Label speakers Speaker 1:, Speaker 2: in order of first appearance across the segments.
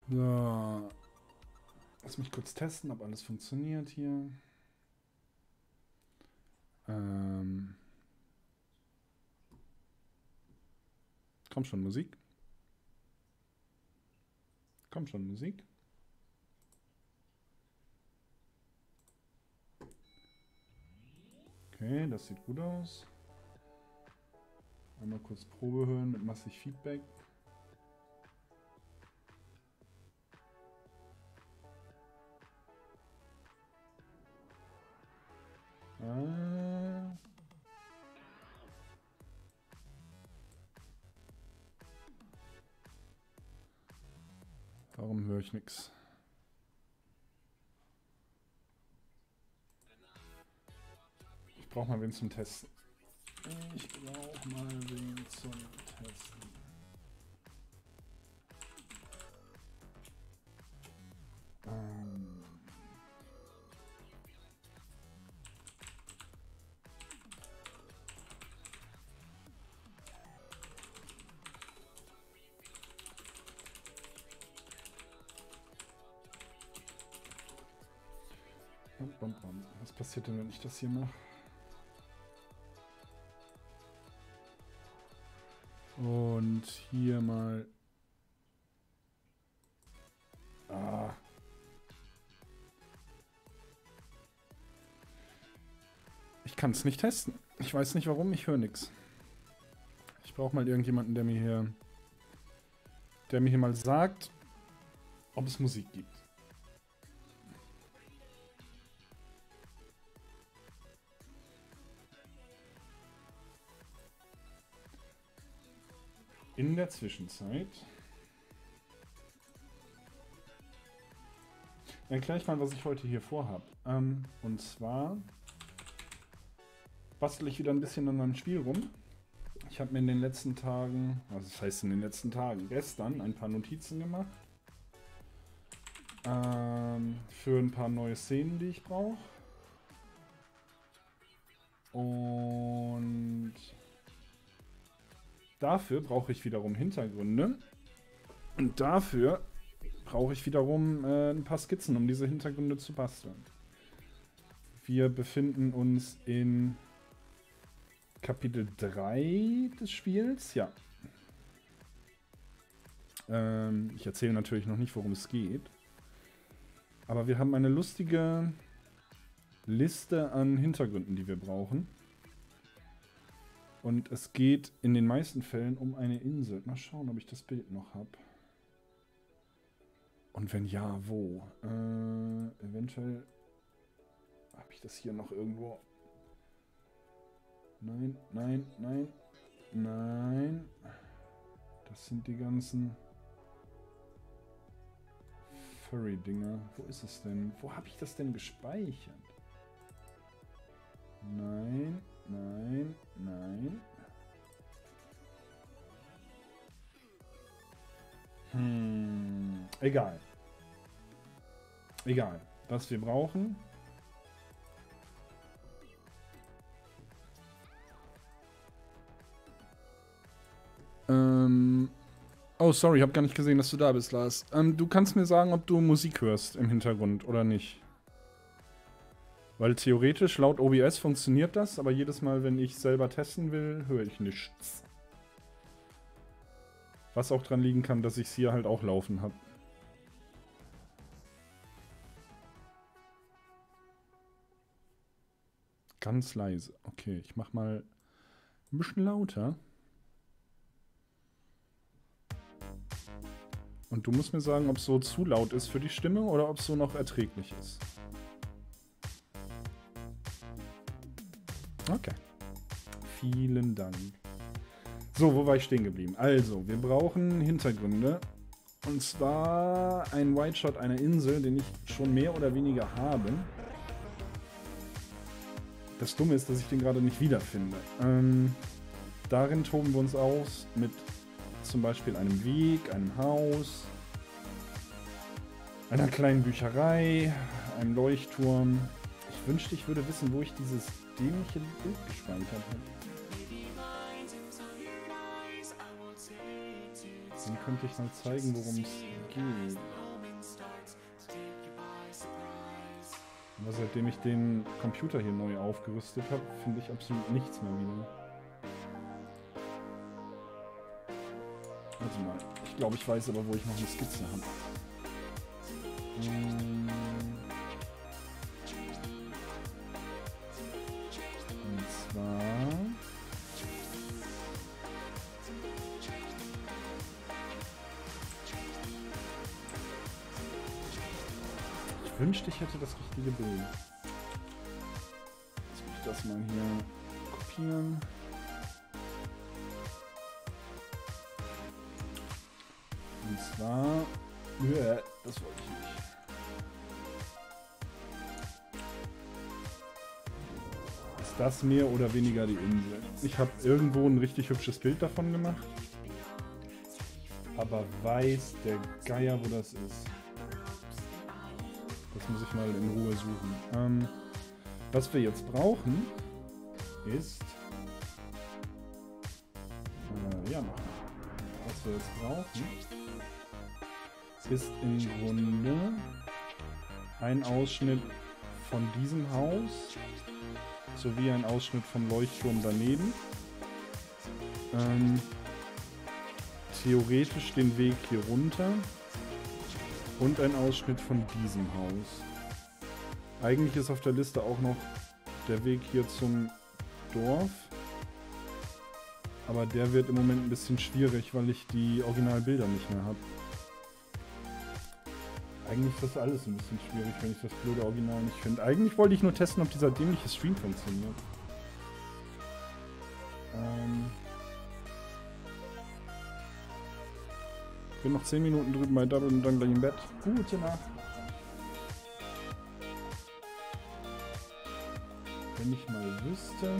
Speaker 1: So. Lass mich kurz testen, ob alles funktioniert hier. Kommt schon Musik? Kommt schon Musik? Okay, das sieht gut aus. Einmal kurz Probe hören mit massig Feedback. Warum höre ich nichts? Ich brauche mal wen zum Testen. Ich brauche mal wen zum Testen. Was passiert denn, wenn ich das hier mache? Und hier mal... Ich kann es nicht testen. Ich weiß nicht warum, ich höre nichts. Ich brauche mal irgendjemanden, der mir hier mal sagt, ob es Musik gibt. In der Zwischenzeit erkläre ich mal, was ich heute hier vorhabe. Und zwar bastel ich wieder ein bisschen an meinem Spiel rum. Ich habe mir in den letzten Tagen, also das heißt in den letzten Tagen, gestern ein paar Notizen gemacht. Für ein paar neue Szenen, die ich brauche. Und dafür brauche ich wiederum Hintergründe. Und dafür brauche ich wiederum ein paar Skizzen, um diese Hintergründe zu basteln. Wir befinden uns in Kapitel 3 des Spiels. Ja. Ich erzähle natürlich noch nicht, worum es geht. Aber wir haben eine lustige Liste an Hintergründen, die wir brauchen. Und es geht in den meisten Fällen um eine Insel. Mal schauen, ob ich das Bild noch habe. Und wenn ja, wo? Eventuell habe ich das hier noch irgendwo. Nein, nein, nein, nein. Das sind die ganzen Furry-Dinger. Wo ist es denn? Wo habe ich das denn gespeichert? Nein, nein, nein. Egal. Egal. Was wir brauchen. Oh, sorry, ich habe gar nicht gesehen, dass du da bist, Lars. Du kannst mir sagen, ob du Musik hörst im Hintergrund oder nicht. Weil theoretisch, laut OBS funktioniert das, aber jedes Mal, wenn ich selber testen will, höre ich nichts. Was auch dran liegen kann, dass ich es hier halt auch laufen habe. Ganz leise. Okay, ich mach mal ein bisschen lauter. Und du musst mir sagen, ob es so zu laut ist für die Stimme oder ob es so noch erträglich ist. Okay. Vielen Dank. So, wo war ich stehen geblieben? Also, wir brauchen Hintergründe. Und zwar ein White Shot einer Insel, den ich schon mehr oder weniger habe. Das Dumme ist, dass ich den gerade nicht wiederfinde. Darin toben wir uns aus mit zum Beispiel einem Weg, einem Haus, einer kleinen Bücherei, einem Leuchtturm. Ich wünschte, ich würde wissen, wo ich dieses dämliche Bild gespeichert habe. Dann könnte ich mal zeigen, worum es geht. Aber seitdem ich den Computer hier neu aufgerüstet habe, finde ich absolut nichts mehr wieder. Warte mal. Ich glaube, ich weiß aber, wo ich noch eine Skizze habe. Und zwar... Ich wünschte, ich hätte das richtige Bild. Jetzt muss ich das mal hier kopieren. Und zwar... das wollte ich nicht. Ist das mehr oder weniger die Insel? Ich habe irgendwo ein richtig hübsches Bild davon gemacht. Aber weiß der Geier, wo das ist. Das muss ich mal in Ruhe suchen. Was wir jetzt brauchen, ist... ja, machen. Was wir jetzt brauchen, ist im Grunde ein Ausschnitt von diesem Haus, sowie ein Ausschnitt vom Leuchtturm daneben. Theoretisch den Weg hier runter. Und ein Ausschnitt von diesem Haus. Eigentlich ist auf der Liste auch noch der Weg hier zum Dorf. Aber der wird im Moment ein bisschen schwierig, weil ich die Originalbilder nicht mehr habe. Eigentlich ist das alles ein bisschen schwierig, wenn ich das blöde Original nicht finde. Eigentlich wollte ich nur testen, ob dieser dämliche Stream funktioniert. Ich bin noch 10 Minuten drüben bei Double und dann gleich im Bett. Gute Nacht. Wenn ich mal wüsste...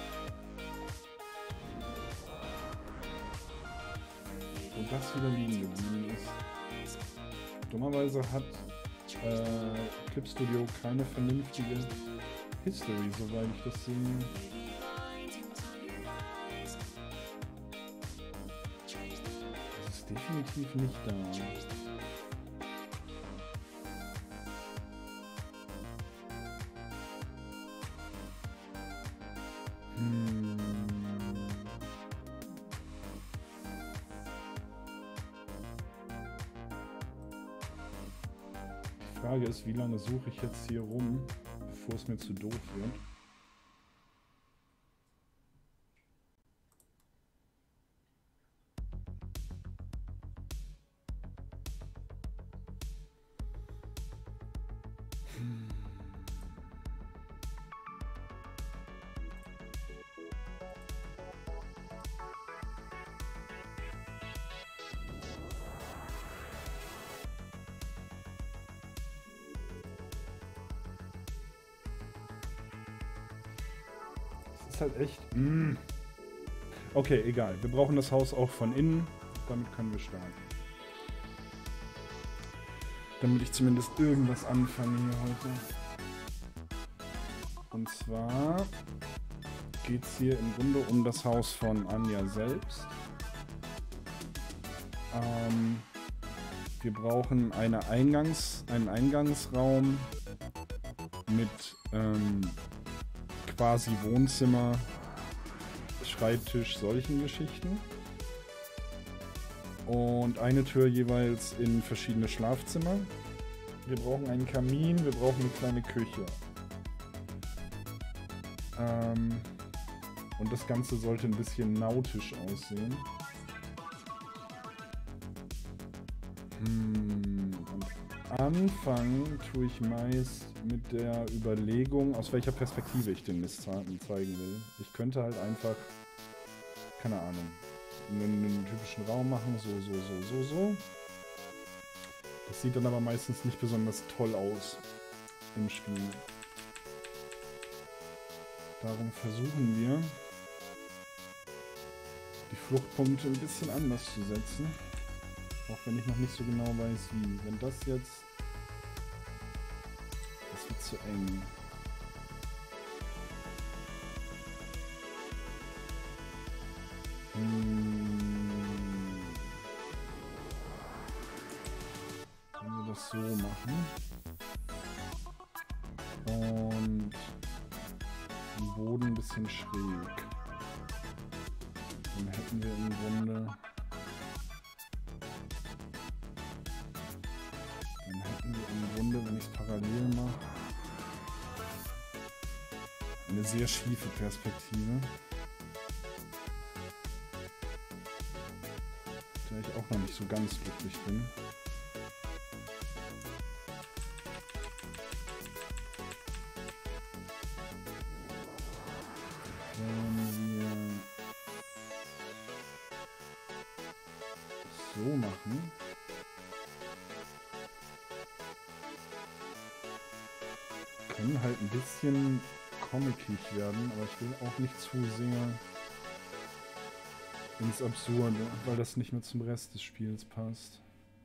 Speaker 1: wo das wieder liegen geblieben ist. Dummerweise hat Clip Studio keine vernünftige History, soweit ich das sehe. Das ist definitiv nicht da. Die Frage ist, wie lange suche ich jetzt hier rum, bevor es mir zu doof wird. Ist halt echt... Okay, egal. Wir brauchen das Haus auch von innen. Damit können wir starten. Damit ich zumindest irgendwas anfange hier heute. Und zwar geht es hier im Grunde um das Haus von Anja selbst. Wir brauchen einen Eingangsraum mit quasi Wohnzimmer, Schreibtisch, solchen Geschichten. Und eine Tür jeweils in verschiedene Schlafzimmer. Wir brauchen einen Kamin, wir brauchen eine kleine Küche. Und das Ganze sollte ein bisschen nautisch aussehen. Anfangen tue ich meist mit der Überlegung, aus welcher Perspektive ich den Mist zeigen will. Ich könnte halt einfach, keine Ahnung, einen typischen Raum machen, so. Das sieht dann aber meistens nicht besonders toll aus im Spiel. Darum versuchen wir, die Fluchtpunkte ein bisschen anders zu setzen. Auch wenn ich noch nicht so genau weiß, wie. Wenn das jetzt... Das wird zu eng. Wenn wir das so machen. und den Boden ein bisschen schräg. Dann hätten wir im Grunde... wenn ich es parallel mache, eine sehr schiefe Perspektive, der ich auch noch nicht so ganz glücklich bin. Wenn wir so machen, können halt ein bisschen comic-ig werden, aber ich will auch nicht zu sehr ins Absurde, weil das nicht mehr zum Rest des Spiels passt.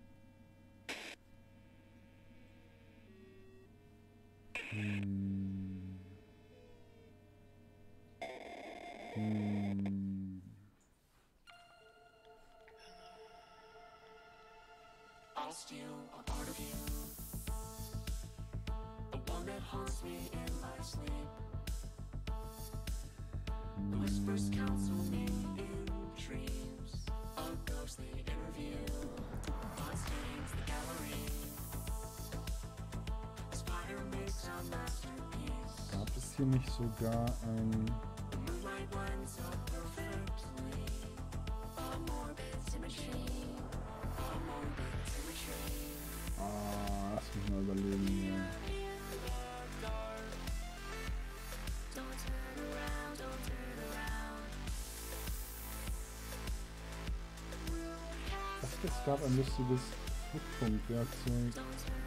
Speaker 1: Gab es hier nicht sogar ein... lass mich mal überlegen hier. Es gab ein lustiges Flugpunktwerkzeug.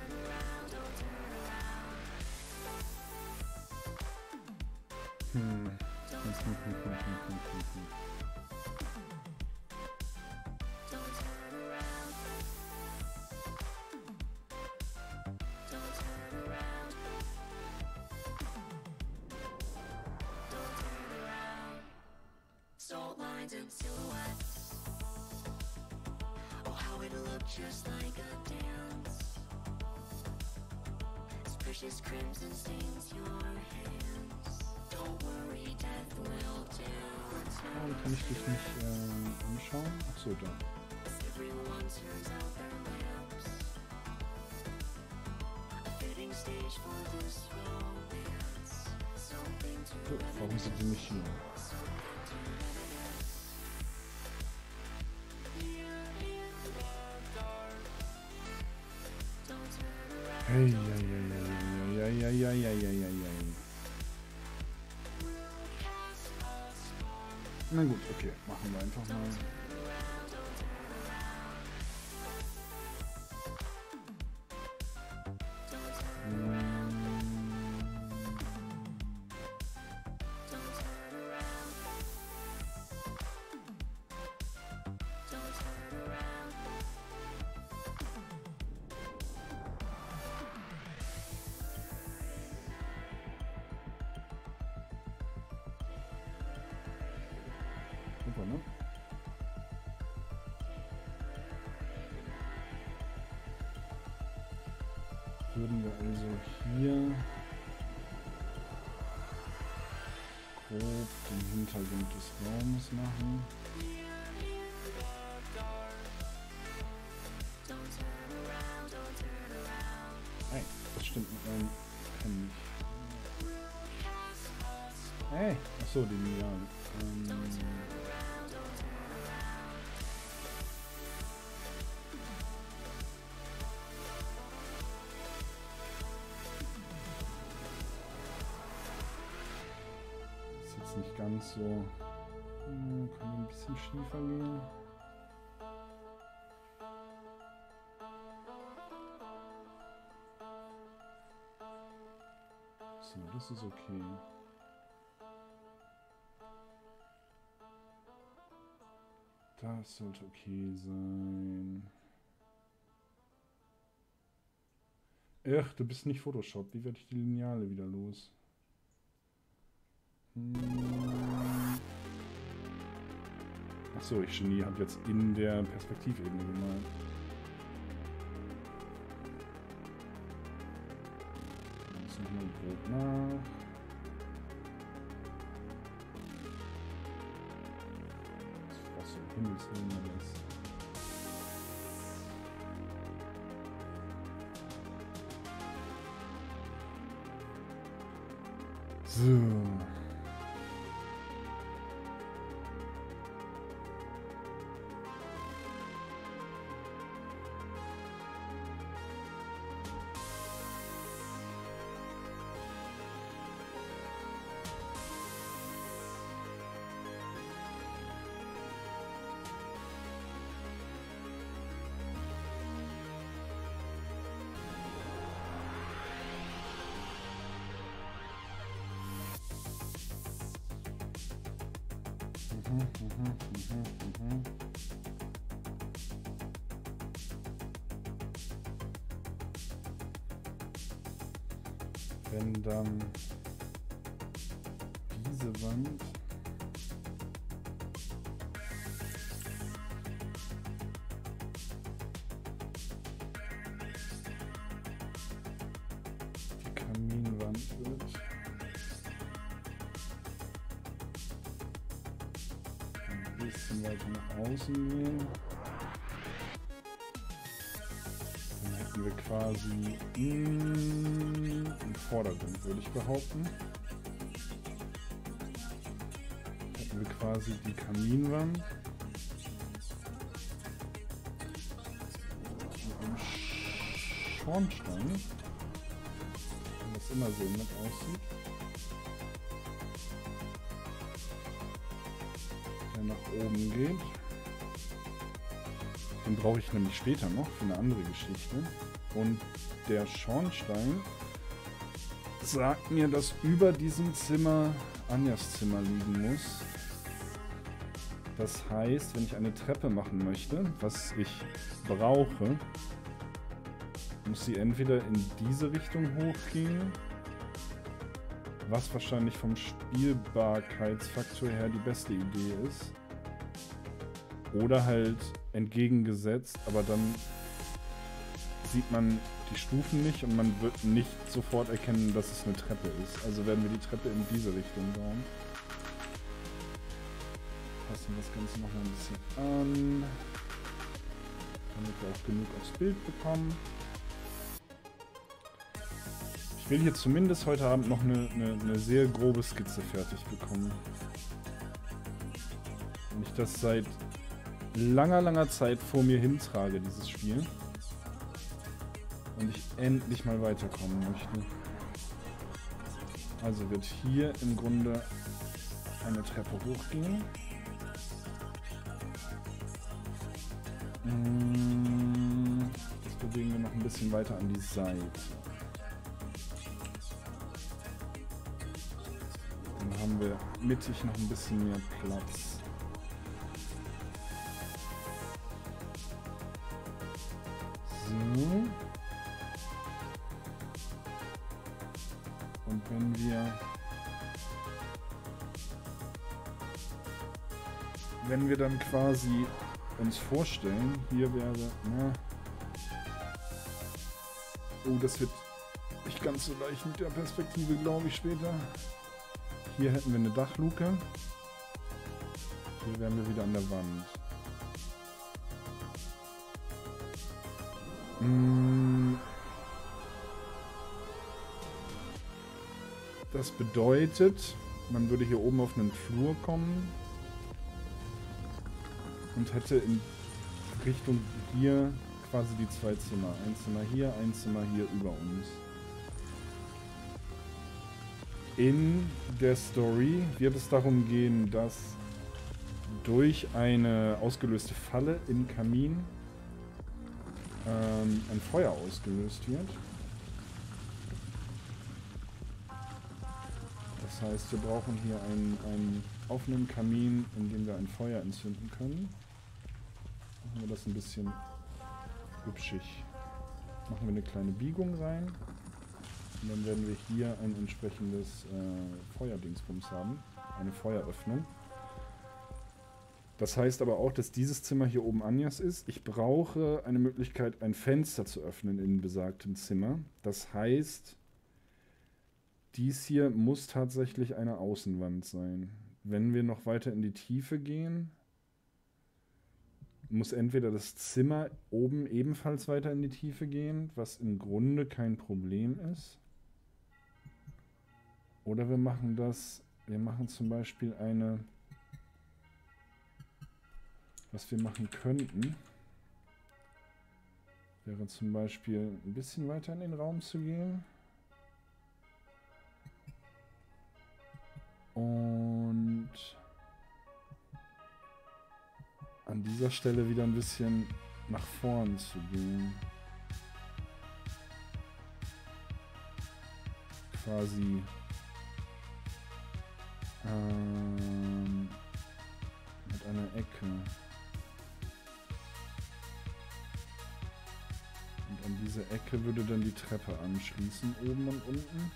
Speaker 2: Salt lines and silhouettes. Oh, how it looked just like a dance. Its precious crimson stains your hands. Don't worry, death will do.
Speaker 1: Warum kann ich dich nicht anschauen? Achso, da.
Speaker 2: Everyone turns out their lamps. A fitting stage for this romance. Something to
Speaker 1: So, warum sind die nicht hier? Hey, na gut, okay, machen wir einfach mal. Super, ne? Würden wir also hier grob den Hintergrund des Raumes machen. Hey, das stimmt mit meinem Pen nicht. Hey, achso, die Lineal. Ist jetzt nicht ganz so. Kann ein bisschen schiefer gehen. So, das ist okay. Das sollte okay sein. Ach, du bist nicht Photoshop. Wie werde ich die Lineale wieder los? Achso, ich Genie habe jetzt in der Perspektivebene gemalt. jetzt nochmal grob nach. Was für ein Himmelswillen ist. So. Wenn dann diese Wand die Kaminwand wird, ein bisschen weiter nach außen gehen, dann hätten wir quasi im Vordergrund, würde ich behaupten, hätten wir quasi die Kaminwand mit einem Schornstein, wenn das immer so nett aussieht, der nach oben geht. Den brauche ich nämlich später noch für eine andere Geschichte. Und der Schornstein sagt mir, dass über diesem Zimmer Anjas Zimmer liegen muss. Das heißt, wenn ich eine Treppe machen möchte, was ich brauche, muss sie entweder in diese Richtung hochgehen, was wahrscheinlich vom Spielbarkeitsfaktor her die beste Idee ist, oder halt entgegengesetzt, aber dann sieht man die Stufen nicht und man wird nicht sofort erkennen, dass es eine Treppe ist. Also werden wir die Treppe in diese Richtung bauen. Passen das Ganze noch mal ein bisschen an, damit wir auch genug aufs Bild bekommen. Ich will hier zumindest heute Abend noch eine sehr grobe Skizze fertig bekommen. Wenn ich das seit langer Zeit vor mir hintrage, dieses Spiel. Und ich endlich mal weiterkommen möchte. Also wird hier im Grunde eine Treppe hochgehen. Das bewegen wir noch ein bisschen weiter an die Seite. Dann haben wir mittig noch ein bisschen mehr Platz. So. Und wenn wir dann quasi uns vorstellen, hier wäre, oh, das wird nicht ganz so leicht mit der Perspektive, glaube ich, später. Hier hätten wir eine Dachluke. Hier wären wir wieder an der Wand. Das bedeutet, man würde hier oben auf einen Flur kommen und hätte in Richtung hier quasi die zwei Zimmer. Ein Zimmer hier über uns. In der Story wird es darum gehen, dass durch eine ausgelöste Falle im Kamin ein Feuer ausgelöst wird. Das heißt, wir brauchen hier einen offenen Kamin, in dem wir ein Feuer entzünden können. Machen wir das ein bisschen hübschig. Machen wir eine kleine Biegung rein. Und dann werden wir hier ein entsprechendes Feuerdingsbums haben. Eine Feueröffnung. Das heißt aber auch, dass dieses Zimmer hier oben Anjas ist. Ich brauche eine Möglichkeit, ein Fenster zu öffnen in besagtem Zimmer. Das heißt, Dies hier muss tatsächlich eine Außenwand sein. Wenn wir noch weiter in die Tiefe gehen, muss entweder das Zimmer oben ebenfalls weiter in die Tiefe gehen, was im Grunde kein Problem ist. Oder wir machen zum Beispiel was wir machen könnten, wäre zum Beispiel ein bisschen weiter in den Raum zu gehen. Und an dieser Stelle wieder ein bisschen nach vorn zu gehen. Quasi mit einer Ecke. Und an diese Ecke würde dann die Treppe anschließen, oben und unten.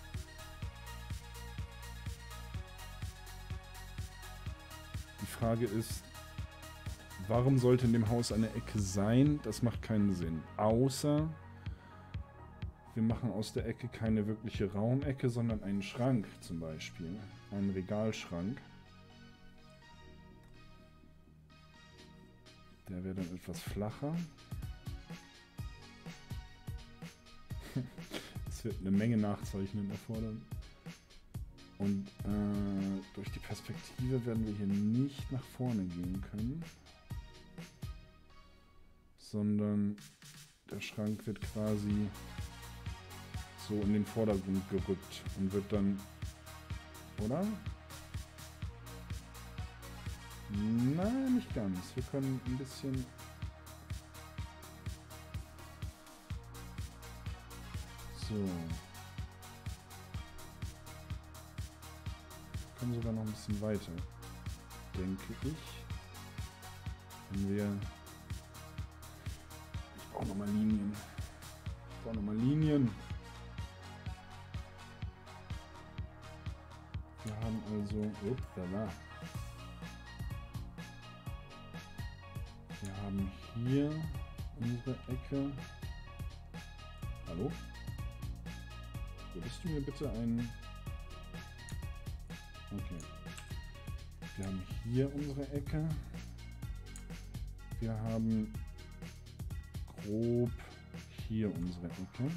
Speaker 1: Die Frage ist, warum sollte in dem Haus eine Ecke sein? Das macht keinen Sinn. Außer wir machen aus der Ecke keine wirkliche Raumecke, sondern einen Schrank zum Beispiel. Einen Regalschrank. Der wäre dann etwas flacher. Es wird eine Menge Nachzeichnen erfordern. Und durch die Perspektive werden wir hier nicht nach vorne gehen können. Sondern der Schrank wird quasi so in den Vordergrund gerückt und wird dann, oder? Nein, nicht ganz. Wir können ein bisschen so. Wir können sogar noch ein bisschen weiter, denke ich. Wenn wir Ich brauche nochmal Linien. Wir haben also... Upsala. Wir haben hier unsere Ecke. Hallo? Würdest du mir bitte einen... Okay. Wir haben hier unsere Ecke. Wir haben grob hier unsere Ecke.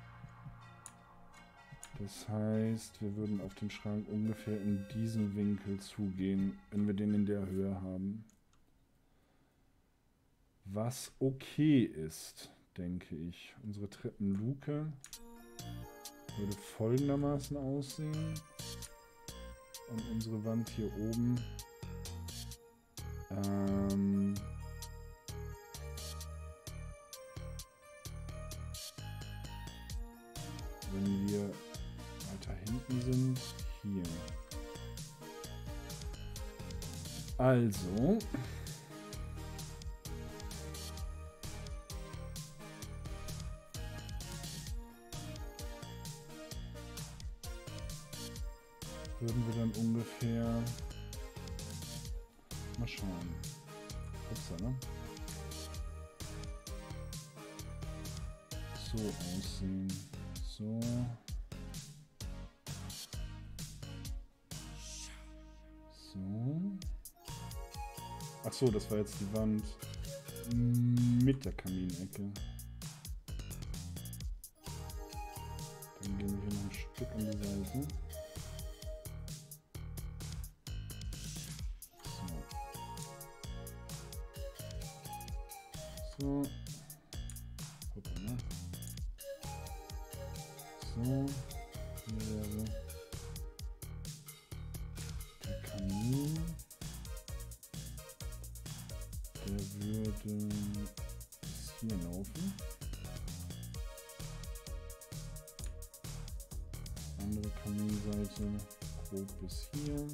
Speaker 1: Das heißt, wir würden auf den Schrank ungefähr in diesen Winkel zugehen, wenn wir den in der Höhe haben. Was okay ist, denke ich. Unsere Treppenluke würde folgendermaßen aussehen. Und unsere Wand hier oben wenn wir weiter hinten sind, hier. Also würden wir dann ungefähr mal schauen. Upsala. So aussehen. So. So. Ach so, das war jetzt die Wand mit der Kaminecke. Dann gehen wir hier noch ein Stück an die Seite. So. Hoppala. So. Hier wäre der Kamin. Der würde bis hier laufen. Andere Kaminseite grob bis hier.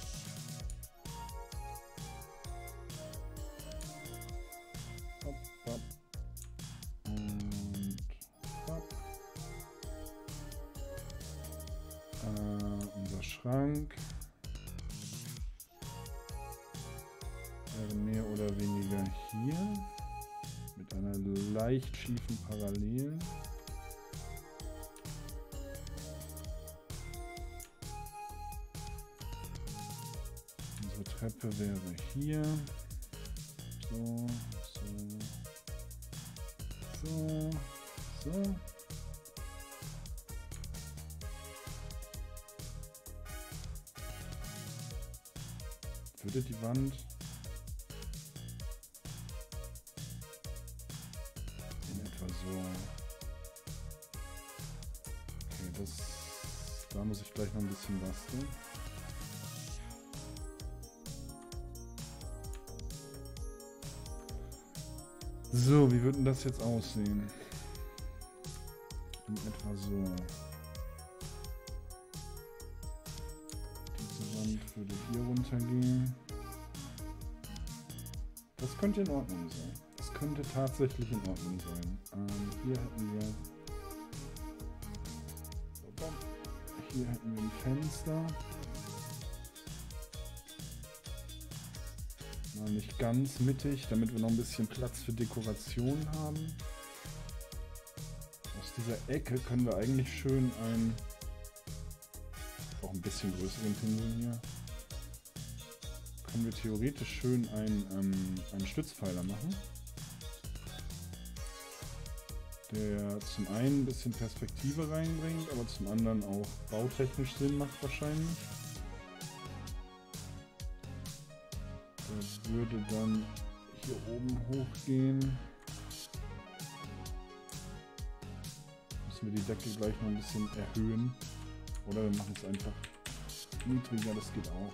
Speaker 1: Unser Schrank wäre mehr oder weniger hier mit einer leicht schiefen Parallelen. Treppe wäre hier. So, so, so, so. Würde die Wand in etwa so. Okay, da muss ich gleich noch ein bisschen basteln. So, wie würde denn das jetzt aussehen? In etwa so. Diese Wand würde hier runtergehen. Das könnte in Ordnung sein. Das könnte tatsächlich in Ordnung sein. Hier hätten wir... Hier hätten wir ein Fenster. Nicht ganz mittig, damit wir noch ein bisschen Platz für Dekoration haben. Aus dieser Ecke können wir eigentlich schön auch ein bisschen größeren Pinsel hier, können wir theoretisch schön einen Stützpfeiler machen, der zum einen ein bisschen Perspektive reinbringt, aber zum anderen auch bautechnisch Sinn macht wahrscheinlich. Der würde dann hier oben hochgehen. Müssen wir die Decke gleich noch ein bisschen erhöhen. Oder wir machen es einfach niedriger, das geht auch.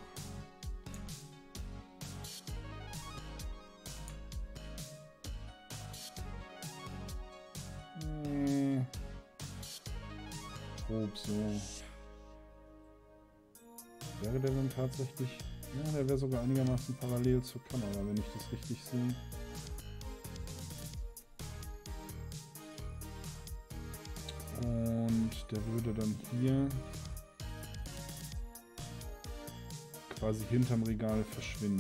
Speaker 1: Grob so. Wäre der dann tatsächlich... Ja, der wäre sogar einigermaßen parallel zur Kamera, wenn ich das richtig sehe. Und der würde dann hier quasi hinterm Regal verschwinden.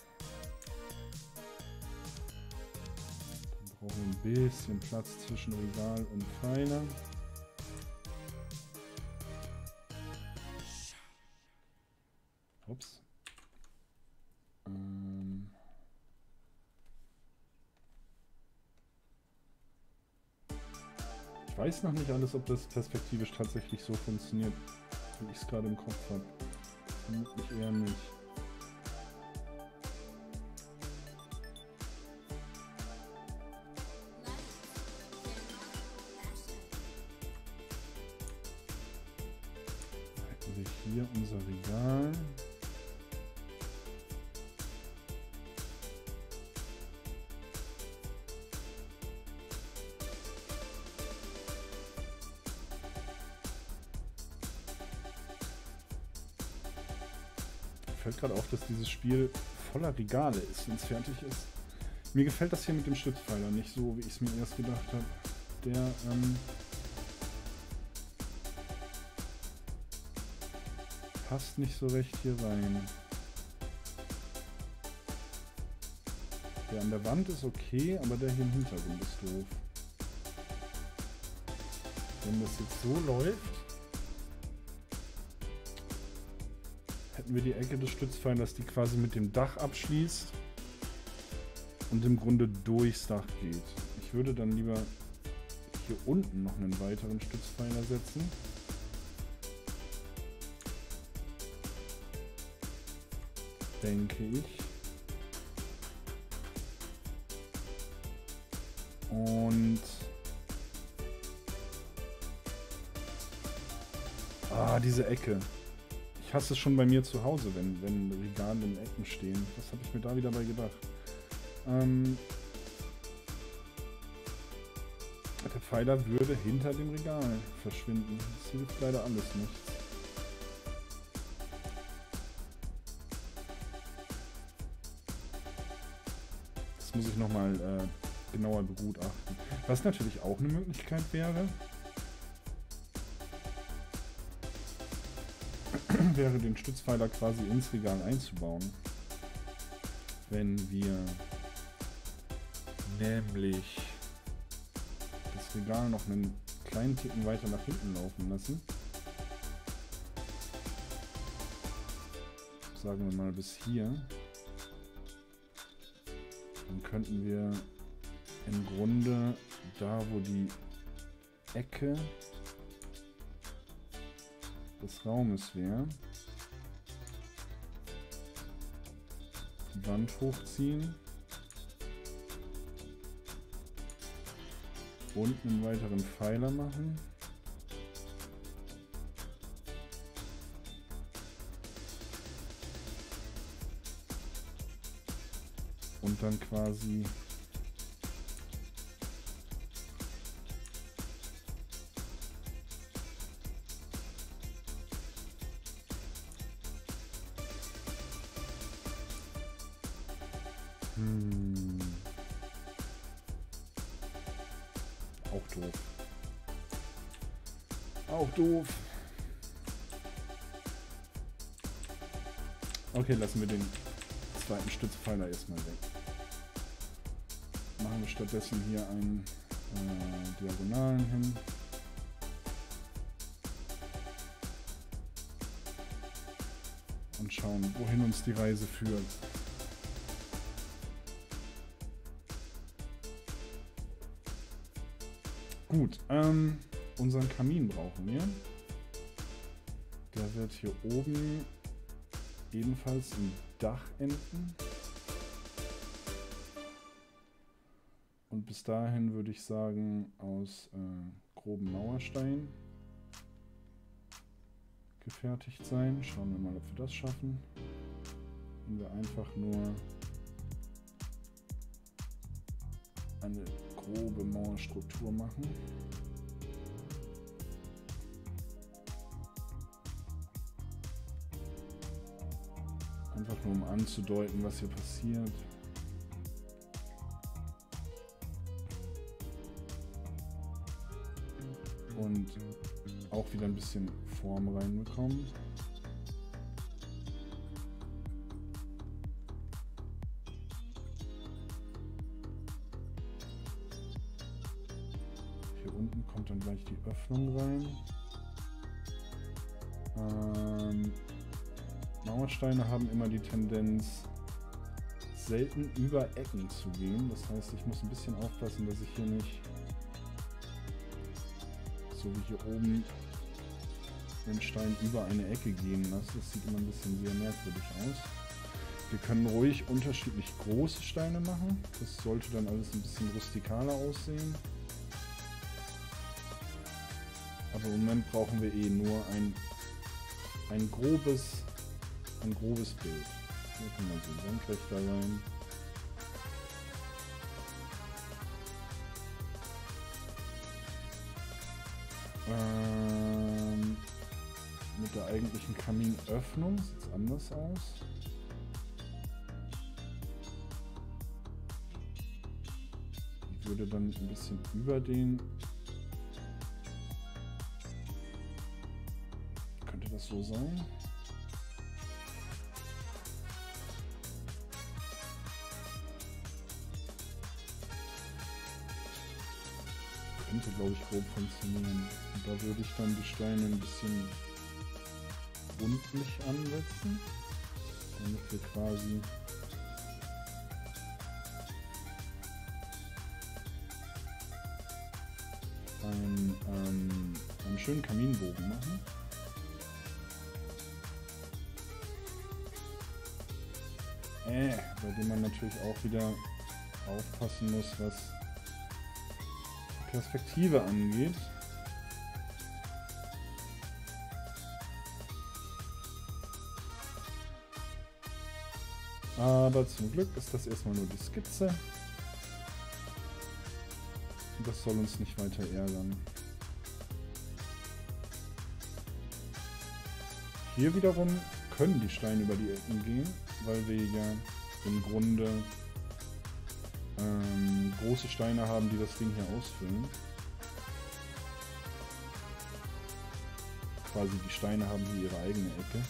Speaker 1: Dann brauchen wir ein bisschen Platz zwischen Regal und Pfeiler. Ups. Ich weiß noch nicht alles, ob das perspektivisch tatsächlich so funktioniert, wie ich es gerade im Kopf habe. Vermutlich eher nicht. Hätten wir hier unser Regal. Fällt gerade auf, dass dieses Spiel voller Regale ist, wenn es fertig ist. Mir gefällt das hier mit dem Stützpfeiler nicht so, wie ich es mir erst gedacht habe. Der passt nicht so recht hier rein. Der an der Wand ist okay, aber der hier im Hintergrund ist doof. Wenn das jetzt so läuft, hätten wir die Ecke des Stützpfeilers, die quasi mit dem Dach abschließt und im Grunde durchs Dach geht. Ich würde dann lieber hier unten noch einen weiteren Stützpfeiler setzen. Denke ich. Und diese Ecke. Ich hasse es schon bei mir zu Hause, wenn Regale in Ecken stehen. Was habe ich mir da wieder bei gedacht? Der Pfeiler würde hinter dem Regal verschwinden. Das hilft leider alles nichts. Das muss ich nochmal genauer begutachten. Was natürlich auch eine Möglichkeit wäre, wäre den Stützpfeiler quasi ins Regal einzubauen. Wenn wir nämlich das Regal noch einen kleinen Ticken weiter nach hinten laufen lassen. sagen wir mal bis hier, dann könnten wir im Grunde da, wo die Ecke des Raumes wäre, die Wand hochziehen und einen weiteren Pfeiler machen. Und dann quasi auch doof. Auch doof. Okay, lassen wir den zweiten Stützpfeiler erstmal weg. Machen wir stattdessen hier einen Diagonalen hin. Und schauen, wohin uns die Reise führt. Gut, unseren Kamin brauchen wir. Der wird hier oben ebenfalls im Dach enden. Und bis dahin würde ich sagen, aus groben Mauerstein gefertigt sein. Schauen wir mal, ob wir das schaffen. Wenn wir einfach nur eine grobe Mauerstruktur machen. Einfach nur um anzudeuten, was hier passiert. Und auch wieder ein bisschen Form reinbekommen. Hier unten kommt dann gleich die Öffnung rein. Mauersteine haben immer die Tendenz, selten über Ecken zu gehen. Das heißt, ich muss ein bisschen aufpassen, dass ich hier nicht so wie hier oben den Stein über eine Ecke gehen lasse. Das sieht immer ein bisschen sehr merkwürdig aus. Wir können ruhig unterschiedlich große Steine machen. Das sollte dann alles ein bisschen rustikaler aussehen. Aber im Moment brauchen wir eh nur ein grobes Bild. Hier können wir so senkrecht da rein. Mit der eigentlichen Kaminöffnung sieht es anders aus. Die würde dann ein bisschen über den... Könnte das so sein? Könnte, glaube ich, grob funktionieren. Und da würde ich dann die Steine ein bisschen rundlich ansetzen, damit wir quasi einen schönen Kaminbogen machen. Bei dem man natürlich auch wieder aufpassen muss, was Perspektive angeht. Aber zum Glück ist das erstmal nur die Skizze. Und das soll uns nicht weiter ärgern. Hier wiederum können die Steine über die Ecken gehen, weil wir ja im Grunde große Steine haben, die das Ding hier ausfüllen. Quasi die Steine haben hier ihre eigene Ecke.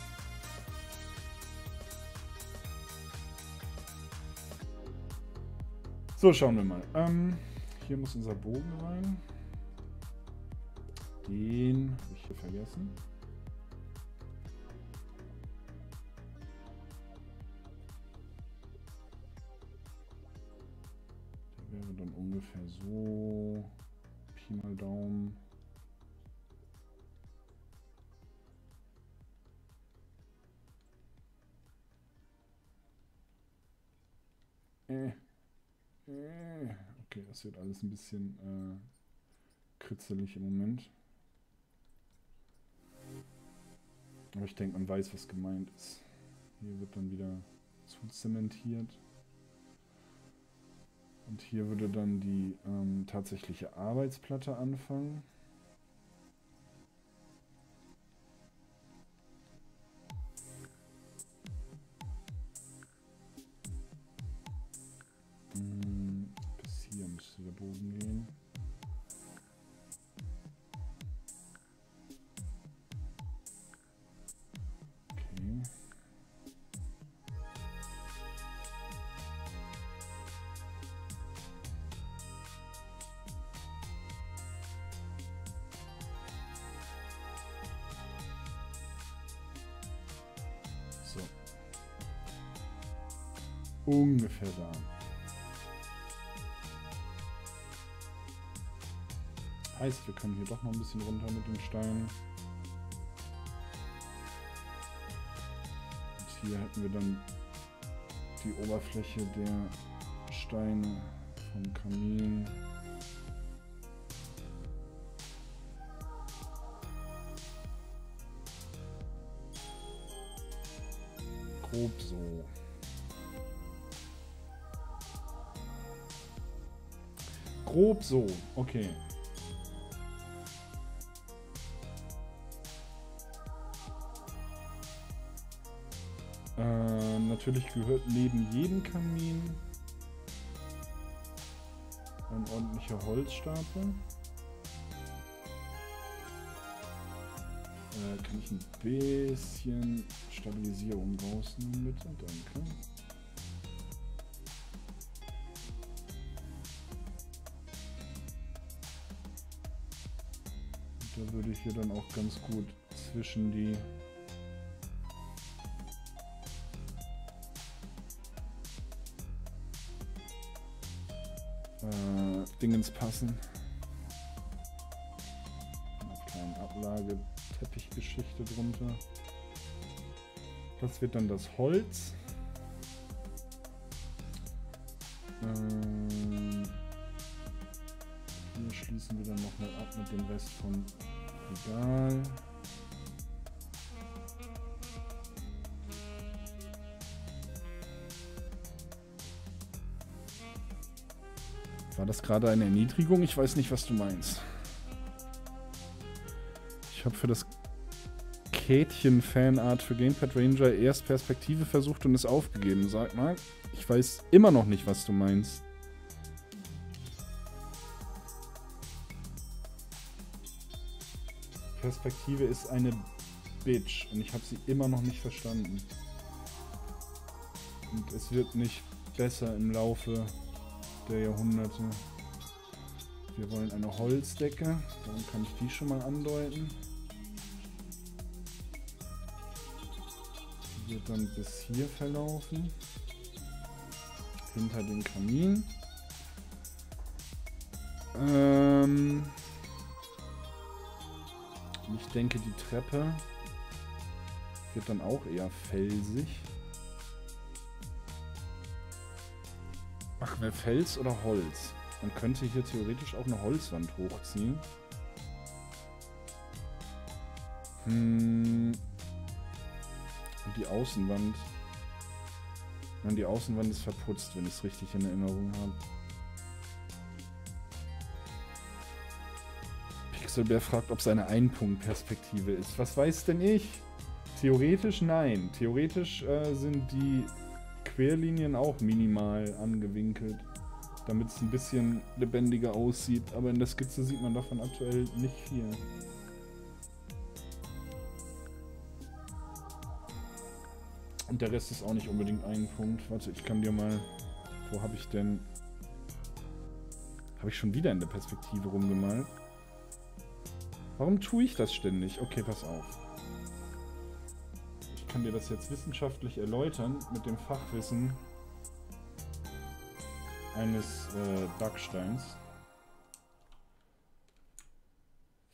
Speaker 1: So, schauen wir mal. Hier muss unser Bogen rein. Den habe ich hier vergessen. so. Pi mal Daumen. Okay, das wird alles ein bisschen kritzelig im Moment. Aber ich denke, man weiß, was gemeint ist. Hier wird dann wieder zuzementiert. Und hier würde dann die tatsächliche Arbeitsplatte anfangen. Bis hier müsste der Bogen gehen. Okay. So. Ungefähr da. Heißt, wir können hier doch noch ein bisschen runter mit den Steinen. Und hier hätten wir dann die Oberfläche der Steine vom Kamin. Grob so. Grob so, okay. Natürlich gehört neben jedem Kamin ein ordentlicher Holzstapel. Kann ich ein bisschen Stabilisierung rausnehmen, bitte? Danke. Und da würde ich hier dann auch ganz gut zwischen die Dingens passen. Eine kleine Ablage, Teppichgeschichte drunter. Das wird dann das Holz. Hier schließen wir dann nochmal ab mit dem Rest vom Regal. War das gerade eine Erniedrigung? Ich weiß nicht, was du meinst. Ich habe für das Kätchen-Fanart für Gamepad Ranger erst Perspektive versucht und es aufgegeben. Sag mal, ich weiß immer noch nicht, was du meinst. Perspektive ist eine Bitch und ich habe sie immer noch nicht verstanden. Und es wird nicht besser im Laufe der Jahrhunderte. Wir wollen eine Holzdecke, darum kann ich die schon mal andeuten. Die wird dann bis hier verlaufen, hinter dem Kamin. Ich denke, die Treppe wird dann auch eher felsig. Machen wir Fels oder Holz? Man könnte hier theoretisch auch eine Holzwand hochziehen. Und die Außenwand. Nein, die Außenwand ist verputzt, wenn ich es richtig in Erinnerung habe. Pixelbär fragt, ob es eine Einpunktperspektive ist. Was weiß denn ich? Theoretisch nein. Theoretisch sind die Querlinien auch minimal angewinkelt, damit es ein bisschen lebendiger aussieht. Aber in der Skizze sieht man davon aktuell nicht viel. Und der Rest ist auch nicht unbedingt ein Punkt. Warte, ich kann dir mal... Wo habe ich denn... Habe ich schon wieder in der Perspektive rumgemalt? Warum tue ich das ständig? Okay, pass auf. Ich kann dir das jetzt wissenschaftlich erläutern mit dem Fachwissen eines Backsteins.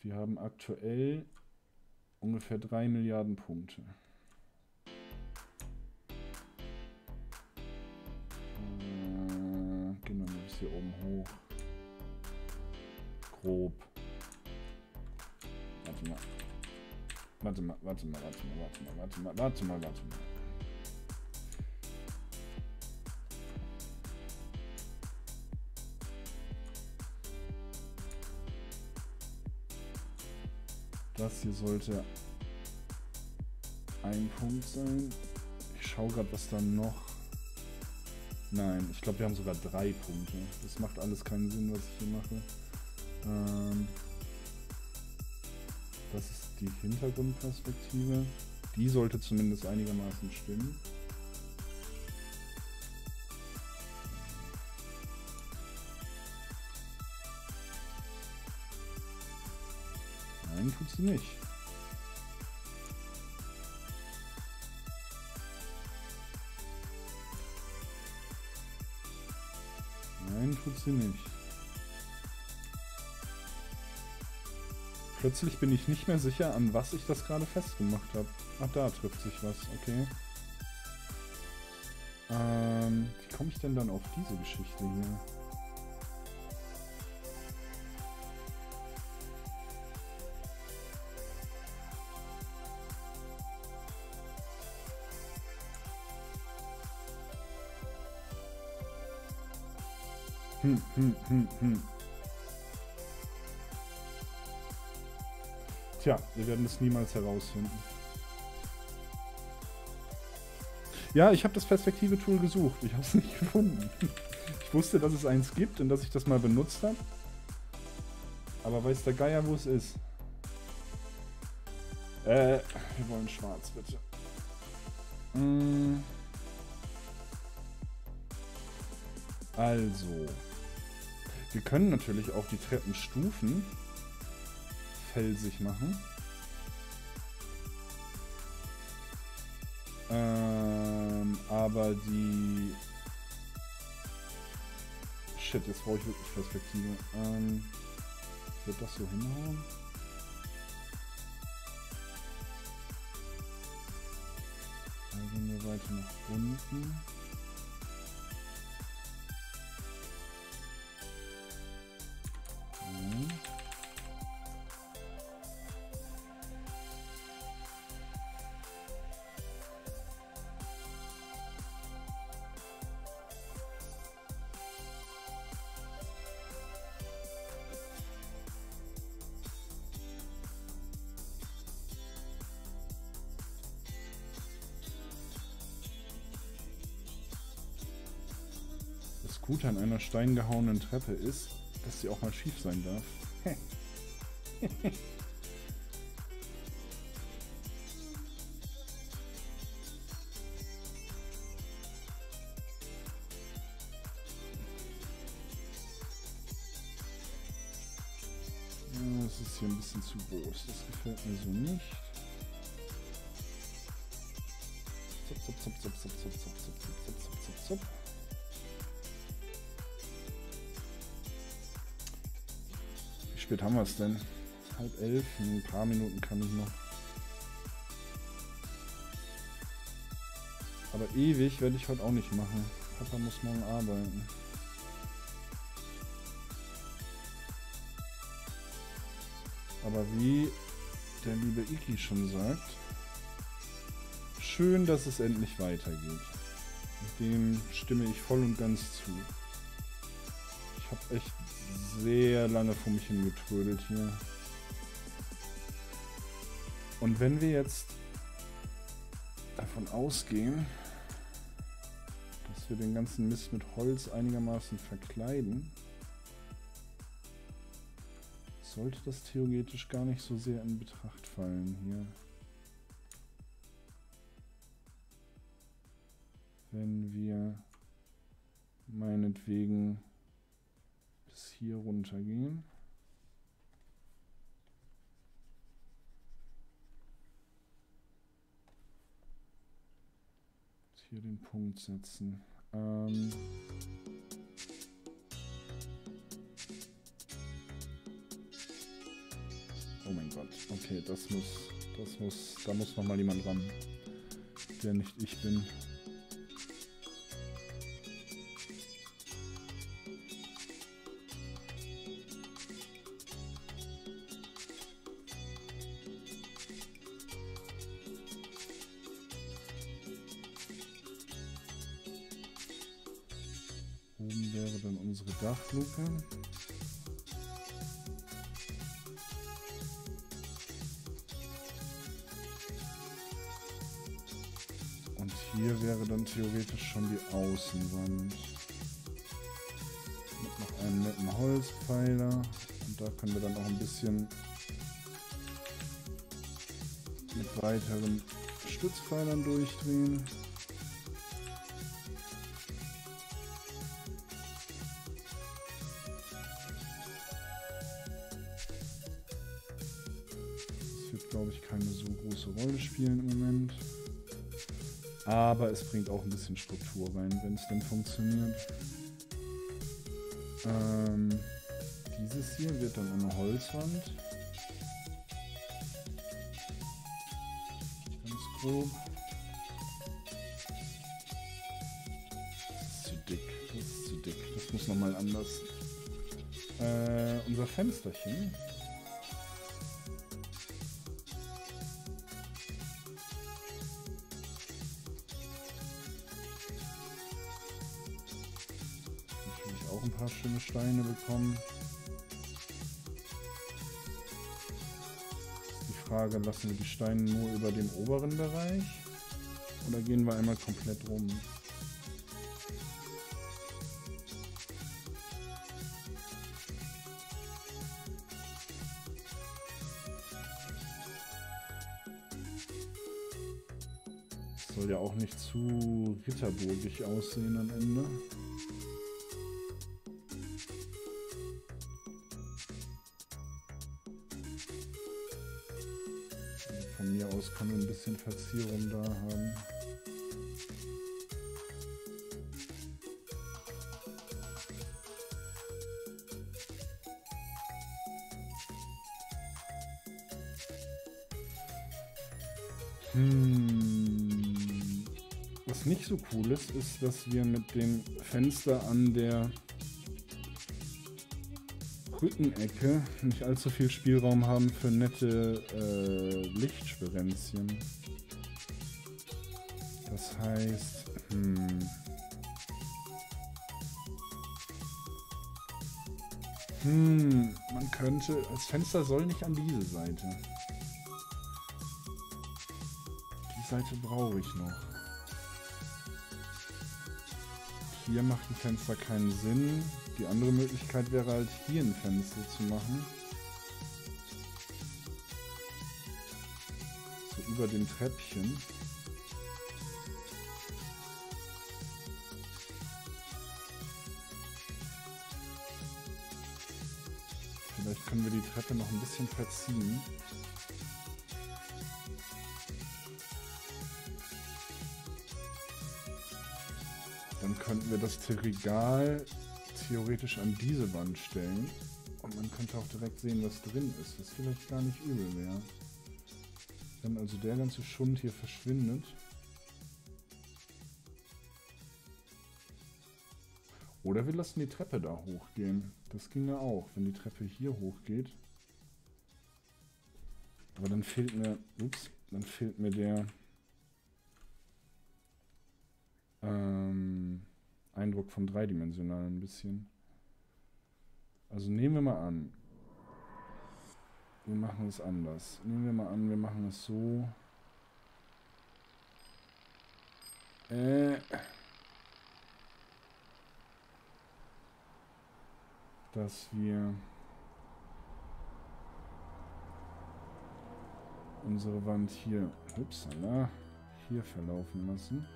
Speaker 1: Die haben aktuell ungefähr 3 Milliarden Punkte. Gehen wir mal bis hier oben hoch. Grob. Warte mal. Das hier sollte ein Punkt sein. Ich schaue gerade, was da noch... Nein, ich glaube, wir haben sogar 3 Punkte. Das macht alles keinen Sinn, was ich hier mache. Das ist die Hintergrundperspektive. Die sollte zumindest einigermaßen stimmen. Nein, tut sie nicht. Nein, tut sie nicht. Plötzlich bin ich nicht mehr sicher, an was ich das gerade festgemacht habe. Ach, da trifft sich was, okay. Wie komme ich denn dann auf diese Geschichte hier? Tja, wir werden es niemals herausfinden. Ja, ich habe das Perspektive-Tool gesucht. Ich habe es nicht gefunden. Ich wusste, dass es eins gibt und dass ich das mal benutzt habe. Aber weiß der Geier, wo es ist. Wir wollen schwarz, bitte. Also. Wir können natürlich auch die Treppenstufen felsig machen. Aber die... Shit, jetzt brauche ich wirklich Perspektive. Wird das so hinhauen? Dann gehen wir weiter nach unten. Das Gute an einer steingehauenen Treppe ist, dass sie auch mal schief sein darf. Das ist hier ein bisschen zu groß. Das gefällt mir so nicht. Zup, zup, zup, zup, zup, zup, zup, zup, zup, zup, zup. Wie spät haben wir es denn? 10:30? In ein paar Minuten kann ich noch. Aber ewig werde ich heute auch nicht machen. Papa muss morgen arbeiten. Aber wie der liebe Iki schon sagt, schön, dass es endlich weitergeht. Dem stimme ich voll und ganz zu. Ich habe echt sehr lange vor mich hingetrödelt hier. Und wenn wir jetzt davon ausgehen, dass wir den ganzen Mist mit Holz einigermaßen verkleiden, sollte das theoretisch gar nicht so sehr in Betracht fallen hier. Wenn wir meinetwegen bis hier runter gehen. Und hier den Punkt setzen. Okay, da muss noch mal jemand ran, der nicht ich bin. Oben wäre dann unsere Dachluke. Und hier wäre dann theoretisch schon die Außenwand. Mit noch einem netten Holzpfeiler. Und da können wir dann auch ein bisschen mit weiteren Stützpfeilern durchdrehen. Das wird, glaube ich, keine so große Rolle spielen im Moment. Aber es bringt auch ein bisschen Struktur rein, wenn es denn funktioniert. Dieses hier wird dann eine Holzwand. Ganz grob. Das ist zu dick. Das ist zu dick. Das muss nochmal anders. Unser Fensterchen. Auch ein paar schöne Steine bekommen. Die Frage, lassen wir die Steine nur über dem oberen Bereich oder gehen wir einmal komplett rum? Soll ja auch nicht zu ritterburgig aussehen am Ende. Von mir aus kann man ein bisschen Verzierung da haben. Was nicht so cool ist, ist, dass wir mit dem Fenster an der Rückenecke nicht allzu viel Spielraum haben für nette Lichtsperenzchen. Das heißt, man könnte, das Fenster soll nicht an diese Seite. Die Seite brauche ich noch. Hier macht ein Fenster keinen Sinn. Die andere Möglichkeit wäre halt hier ein Fenster zu machen. So über dem Treppchen. Vielleicht können wir die Treppe noch ein bisschen verziehen. Dann könnten wir das Regal theoretisch an diese Wand stellen. Und man könnte auch direkt sehen, was drin ist, was vielleicht gar nicht übel wäre. Wenn also der ganze Schund hier verschwindet. Oder wir lassen die Treppe da hochgehen. Das ginge auch, wenn die Treppe hier hochgeht. Aber dann fehlt mir, der Eindruck vom Dreidimensionalen ein bisschen. Also nehmen wir mal an, wir machen es anders. Nehmen wir mal an, wir machen es so. Dass wir unsere Wand hier, upsala, hier verlaufen lassen.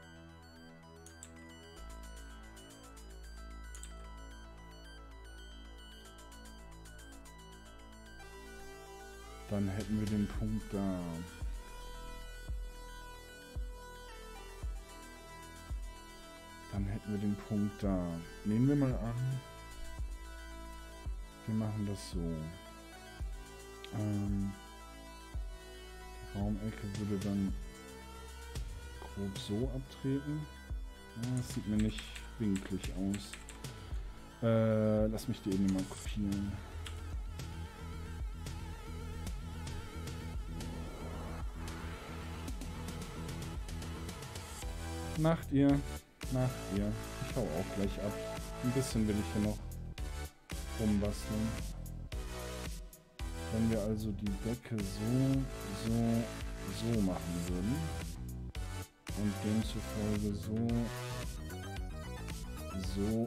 Speaker 1: Dann hätten wir den Punkt da. Dann hätten wir den Punkt da. Nehmen wir mal an, wir machen das so. Raumecke würde dann grob so abtreten. Ja, das sieht mir nicht winklig aus. Lass mich die eben mal kopieren. Macht ihr. Ich hau auch gleich ab. Ein bisschen will ich hier noch rumbasteln. Wenn wir also die Decke so machen würden und demzufolge so,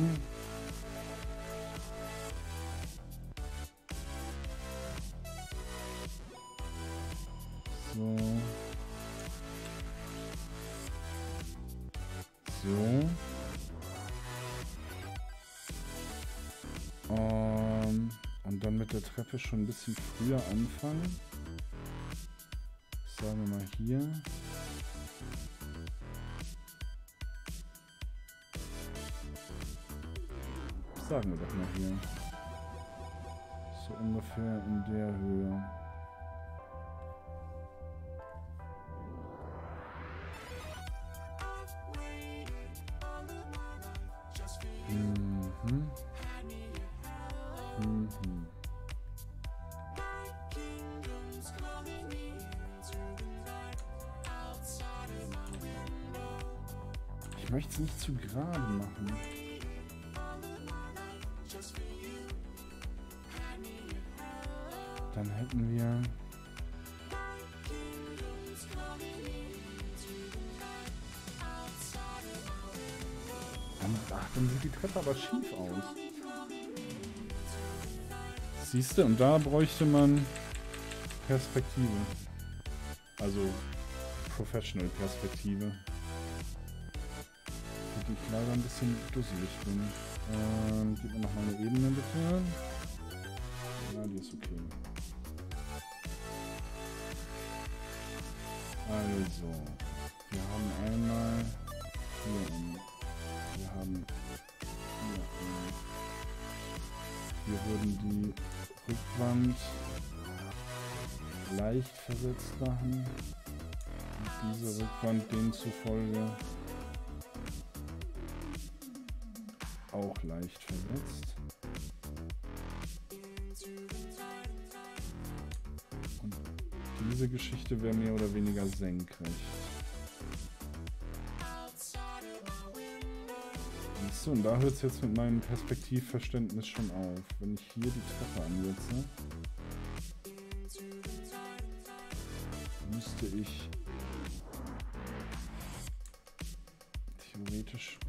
Speaker 1: und dann mit der Treppe schon ein bisschen früher anfangen. Sagen wir mal hier. Sagen wir doch mal hier. So ungefähr in der Höhe. Ich möchte es nicht zu gerade machen. Dann hätten wir... Dann sieht die Treppe aber schief aus. Siehst du, und da bräuchte man Perspektive. Also Professional Perspektive. Die ich leider ein bisschen dusselig bin. Gib mir noch mal eine Ebene bitte. Ja, die ist okay. Also, wir haben einmal hier einen. Wir haben hier einen. Wir würden die Rückwand leicht versetzt machen. Und diese Rückwand demzufolge auch leicht versetzt. Und diese Geschichte wäre mehr oder weniger senkrecht. So, und da hört es jetzt mit meinem Perspektivverständnis schon auf. Wenn ich hier die Treppe ansetze, müsste ich theoretisch,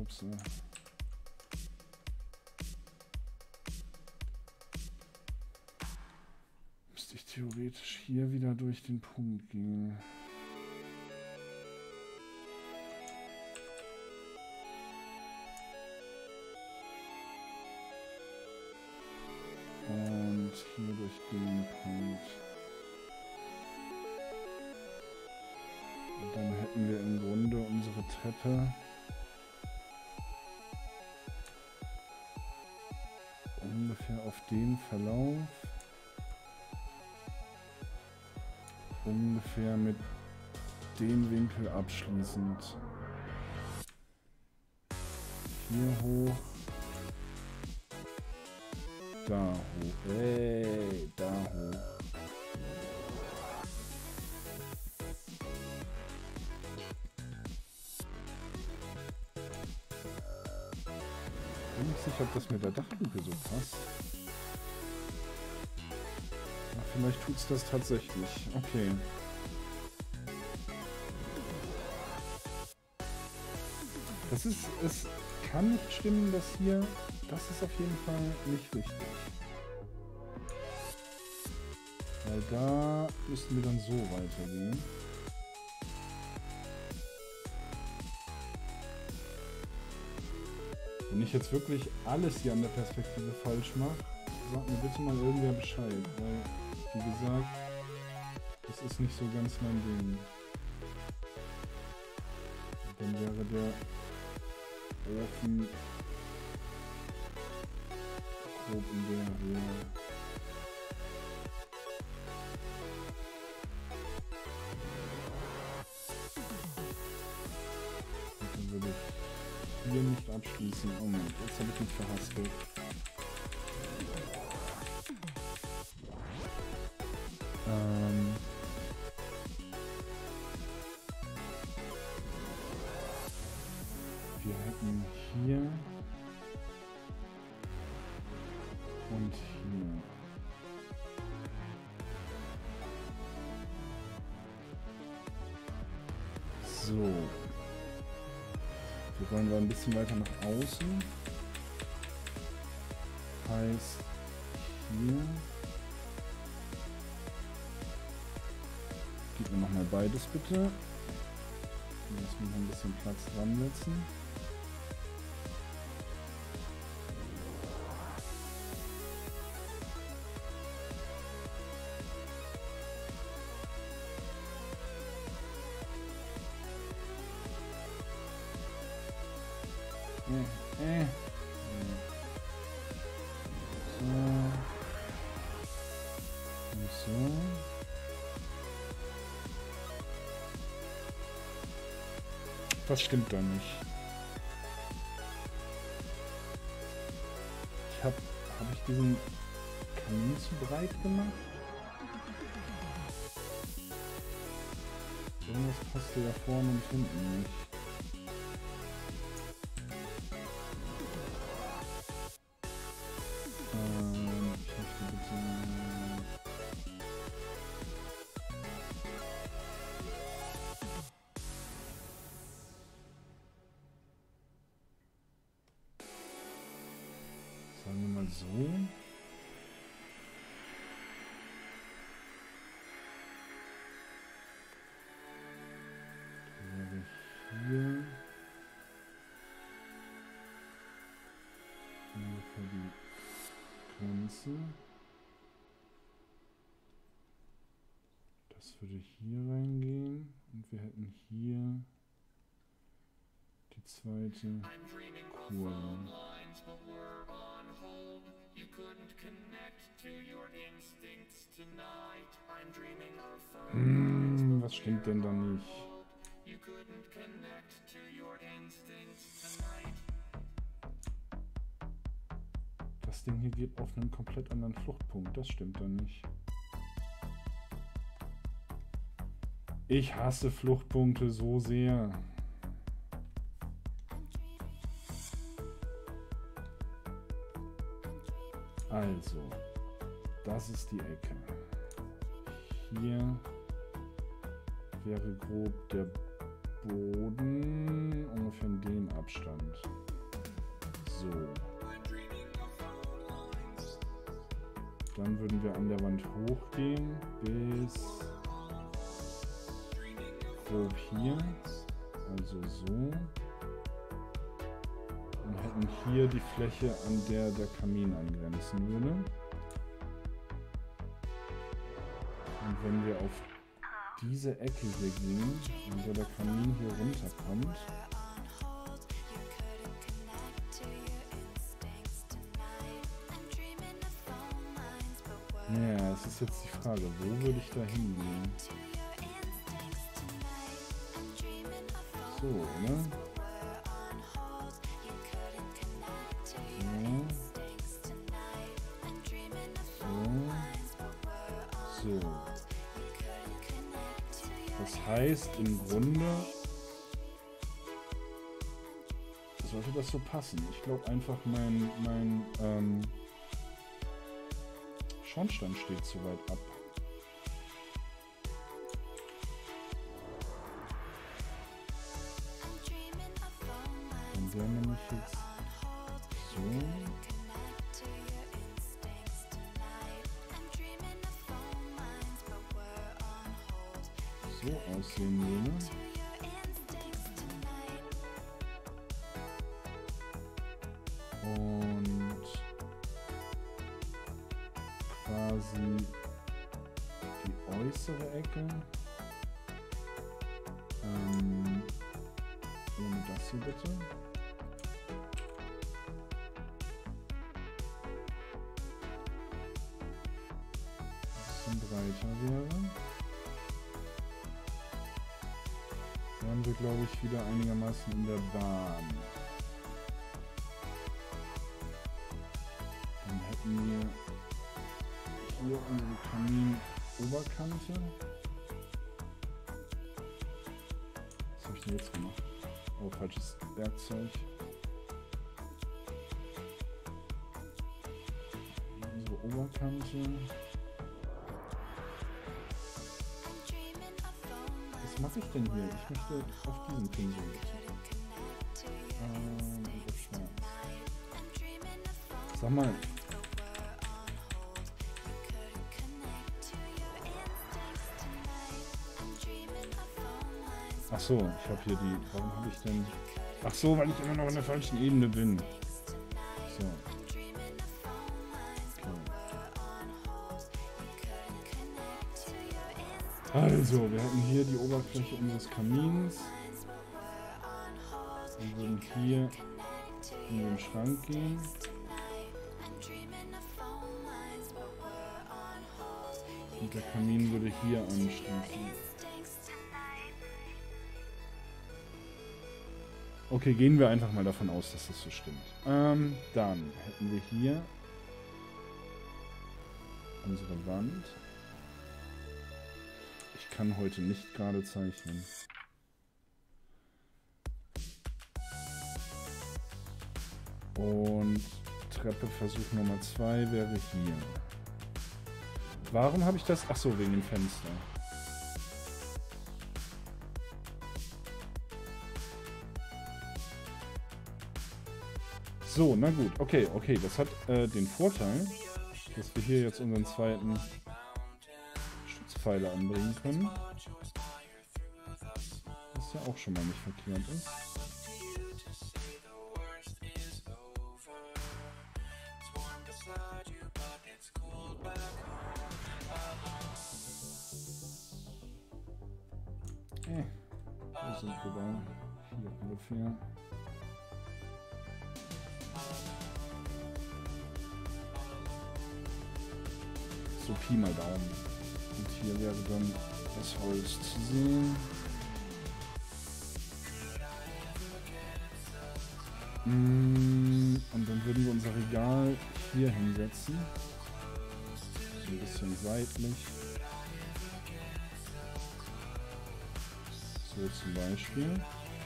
Speaker 1: theoretisch hier wieder durch den Punkt gehen. Und hier durch den Punkt. Und dann hätten wir im Grunde unsere Treppe ungefähr auf den Verlauf. Ungefähr mit dem Winkel abschließend. Hier hoch. Da hoch. Hey, da hoch. Ich bin nicht sicher, ob das mit der Dachluke so passt. Ach, vielleicht tut es das tatsächlich. Okay. Es kann nicht stimmen, dass hier... Das ist auf jeden Fall nicht richtig. Weil da müssten wir dann so weitergehen. Wenn ich jetzt wirklich alles hier an der Perspektive falsch mache, sagt mir bitte mal irgendwer Bescheid. Weil, wie gesagt, das ist nicht so ganz mein Ding. Dann wäre der Ofen grob in der Höhe. würde ich hier nicht abschließen. Oh Moment, jetzt habe ich mich verhaspelt. Wir hätten hier und hier. So. Wir wollen ein bisschen weiter nach außen. Heißt hier. Gib mir nochmal beides bitte. Lass mich noch ein bisschen Platz dran setzen. So. Was stimmt da nicht? Hab ich diesen Kamin zu breit gemacht? Irgendwas passt hier da vorne und hinten nicht. Ich möchte bitte... Sagen wir mal so. Wäre hier ungefähr die Grenze. Das würde hier reingehen und wir hätten hier die zweite Kurve. Was stimmt denn da nicht? Das Ding hier geht auf einen komplett anderen Fluchtpunkt. Das stimmt da nicht. Ich hasse Fluchtpunkte so sehr. Also, das ist die Ecke. Hier wäre grob der Boden ungefähr in dem Abstand. So. Dann würden wir an der Wand hochgehen bis grob hier. Also so. Und hätten hier die Fläche, an der der Kamin angrenzen würde. Und wenn wir auf diese Ecke hier gehen, an der der Kamin hier runterkommt, ja, es ist jetzt die Frage, wo würde ich da hingehen? So, ne? So. Das heißt, im Grunde sollte das so passen. Ich glaube einfach, mein Schornstein steht zu weit ab. Dann wäre nämlich jetzt so. So aussehen würde. Und quasi die äußere Ecke ohne das hier bitte. Ein bisschen breiter wäre. wären wir, glaube ich, wieder einigermaßen in der Bahn. Dann hätten wir hier unsere Kaminoberkante. Was habe ich denn jetzt gemacht? Oh, falsches Werkzeug. Unsere Oberkante. Was mache ich denn hier? Ich möchte auf diesen Pinsel. Sag mal. Ach so, ich habe hier die. Warum habe ich denn? Ach so, weil ich immer noch in der falschen Ebene bin. So. Okay. Also, wir hätten hier die Oberfläche unseres Kamins. Wir würden hier in den Schrank gehen. Und der Kamin würde hier anschließen. Okay, gehen wir einfach mal davon aus, dass das so stimmt. Dann hätten wir hier unsere Wand. Ich kann heute nicht gerade zeichnen. Und Treppeversuch Nummer 2 wäre hier. Warum habe ich das? Ach so, wegen dem Fenster. So, na gut. Okay, okay. Das hat den Vorteil, dass wir hier jetzt unseren zweiten Schutzpfeiler anbringen können. Was ja auch schon mal nicht verkehrt ist. Wo sind wir da? Hier ungefähr. So Pi mal Daumen. Und hier wäre dann das Holz zu sehen. Und dann würden wir unser Regal hier hinsetzen. So ein bisschen seitlich. So zum Beispiel.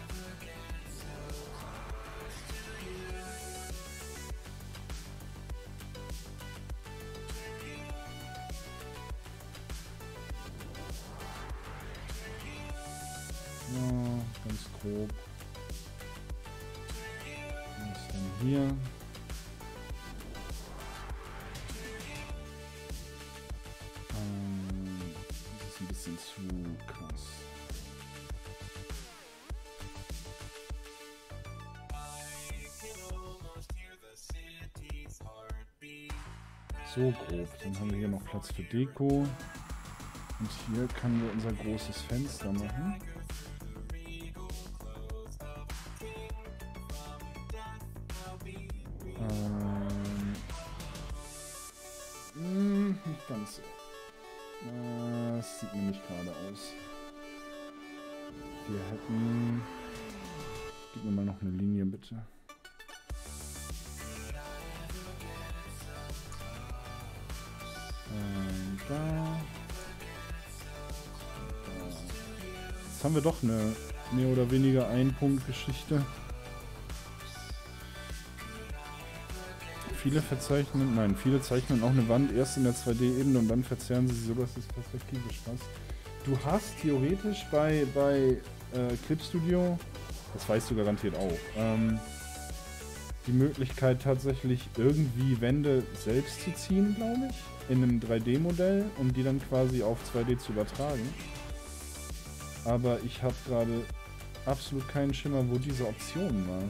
Speaker 1: Ja, ganz grob. Was ist denn hier? Das ist ein bisschen zu krass. So grob. Dann haben wir hier noch Platz für Deko. Und hier können wir unser großes Fenster machen. Nicht ganz so. Das sieht mir nicht gerade aus. Wir hätten... Gib mir mal noch eine Linie, bitte. Da. Jetzt haben wir doch eine mehr oder weniger Ein-Punkt-Geschichte. Viele zeichnen auch eine Wand erst in der 2D-Ebene und dann verzerren sie so, dass es perspektivisch passt. Du hast theoretisch bei Clip Studio, das weißt du garantiert auch, die Möglichkeit tatsächlich irgendwie Wände selbst zu ziehen, glaube ich, in einem 3D-Modell, um die dann quasi auf 2D zu übertragen. Aber ich habe gerade absolut keinen Schimmer, wo diese Option war.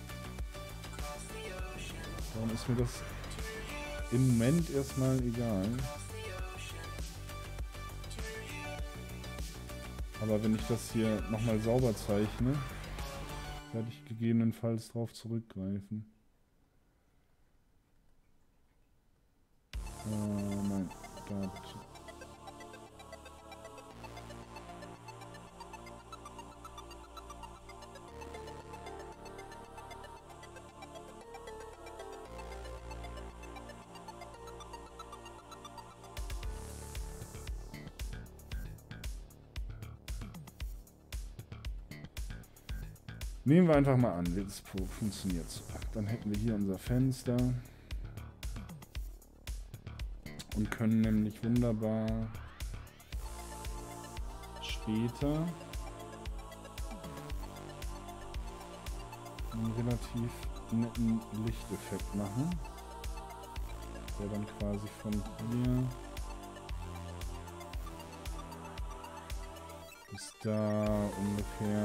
Speaker 1: Darum ist mir das im Moment erstmal egal. Aber wenn ich das hier nochmal sauber zeichne, werde ich gegebenenfalls drauf zurückgreifen. Nein, da bitte. Nehmen wir einfach mal an, das funktioniert so. Dann hätten wir hier unser Fenster und können nämlich wunderbar später einen relativ netten Lichteffekt machen, der dann quasi von hier bis da ungefähr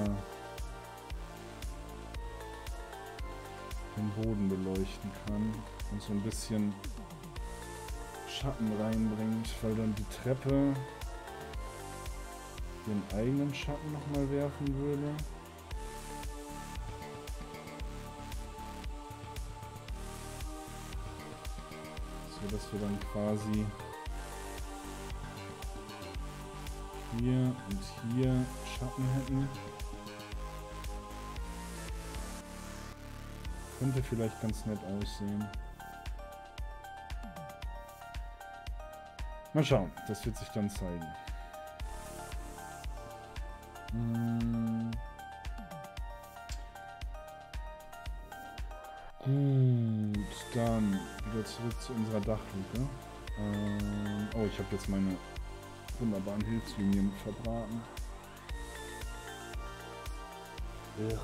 Speaker 1: den Boden beleuchten kann und so ein bisschen Schatten reinbringt, weil dann die Treppe den eigenen Schatten nochmal werfen würde. So dass wir dann quasi hier und hier Schatten hätten. Könnte vielleicht ganz nett aussehen. Mal schauen, das wird sich dann zeigen. Gut, dann wieder zurück zu unserer Dachluke. Oh, ich habe jetzt meine wunderbaren Hilfslinien verbraten. Ja.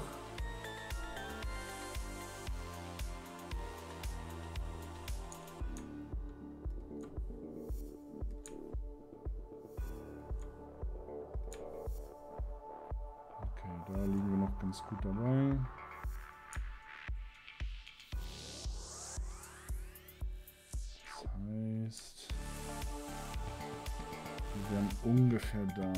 Speaker 1: Da liegen wir noch ganz gut dabei. Das heißt, wir wären ungefähr da.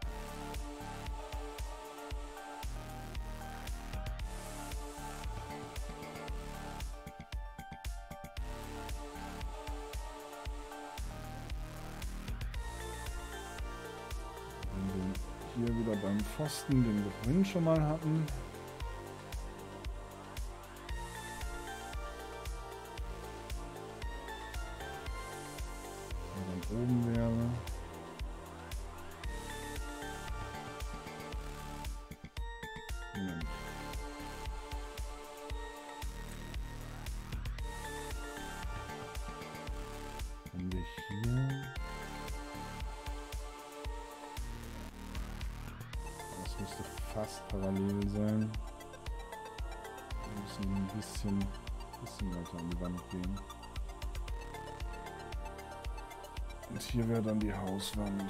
Speaker 1: Hier wieder beim Pfosten, den wir vorhin schon mal hatten. Der dann oben wäre. Moment. Haben wir hier. Das müsste fast parallel sein. Wir müssen ein bisschen weiter an die Wand gehen. Und hier wäre dann die Hauswand.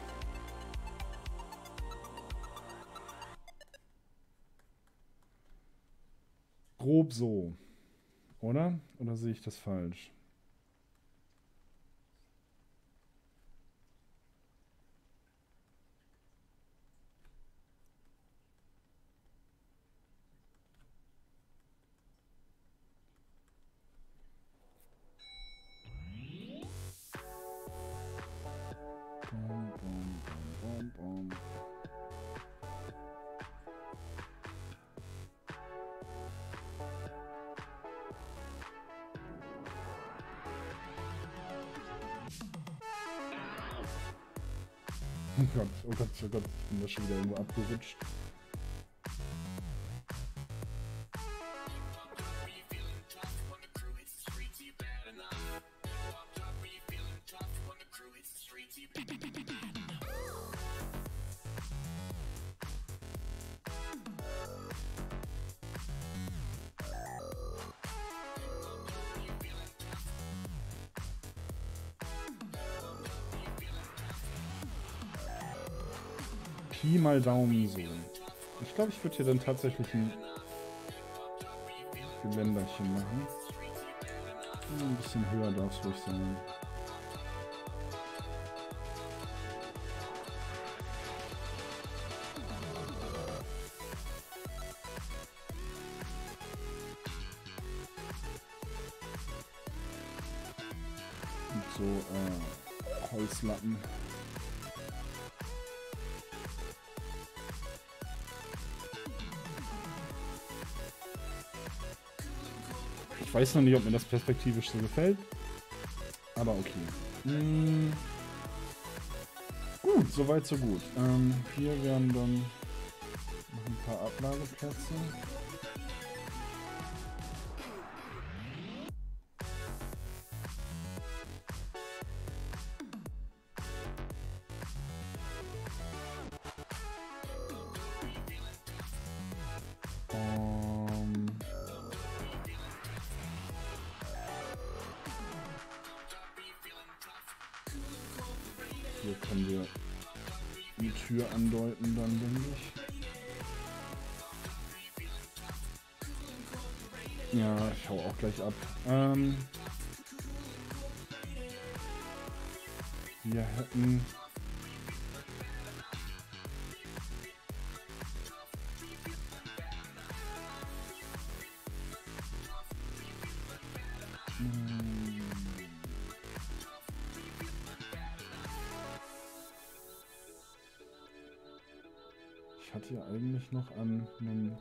Speaker 1: Grob so, oder? Oder sehe ich das falsch? Oh Gott, oh Gott, oh Gott, ich bin da schon wieder irgendwo abgerutscht. Pi mal Daumen so. Ich glaube, ich würde hier dann tatsächlich ein Gewänderchen machen. Ein bisschen höher darf es ruhig sein. Und so Holzlatten. Ich weiß noch nicht, ob mir das perspektivisch so gefällt. Aber okay. Gut, soweit so gut. Hier wären dann Ein paar Ablageplätze. Hier können wir die Tür andeuten, dann denke ich. Ja, ich hau auch gleich ab. Wir hätten... Ich hatte ja eigentlich noch an einem...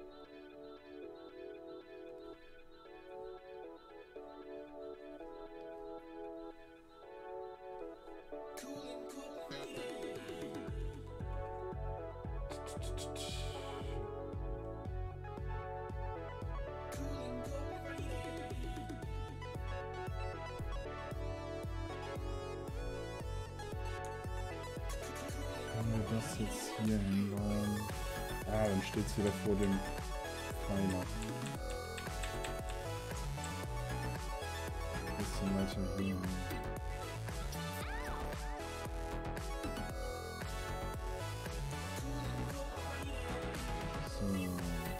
Speaker 1: Das jetzt hier hinbauen. Ah, dann steht es wieder vor dem Pfeiler. Ein bisschen weiter hier. So.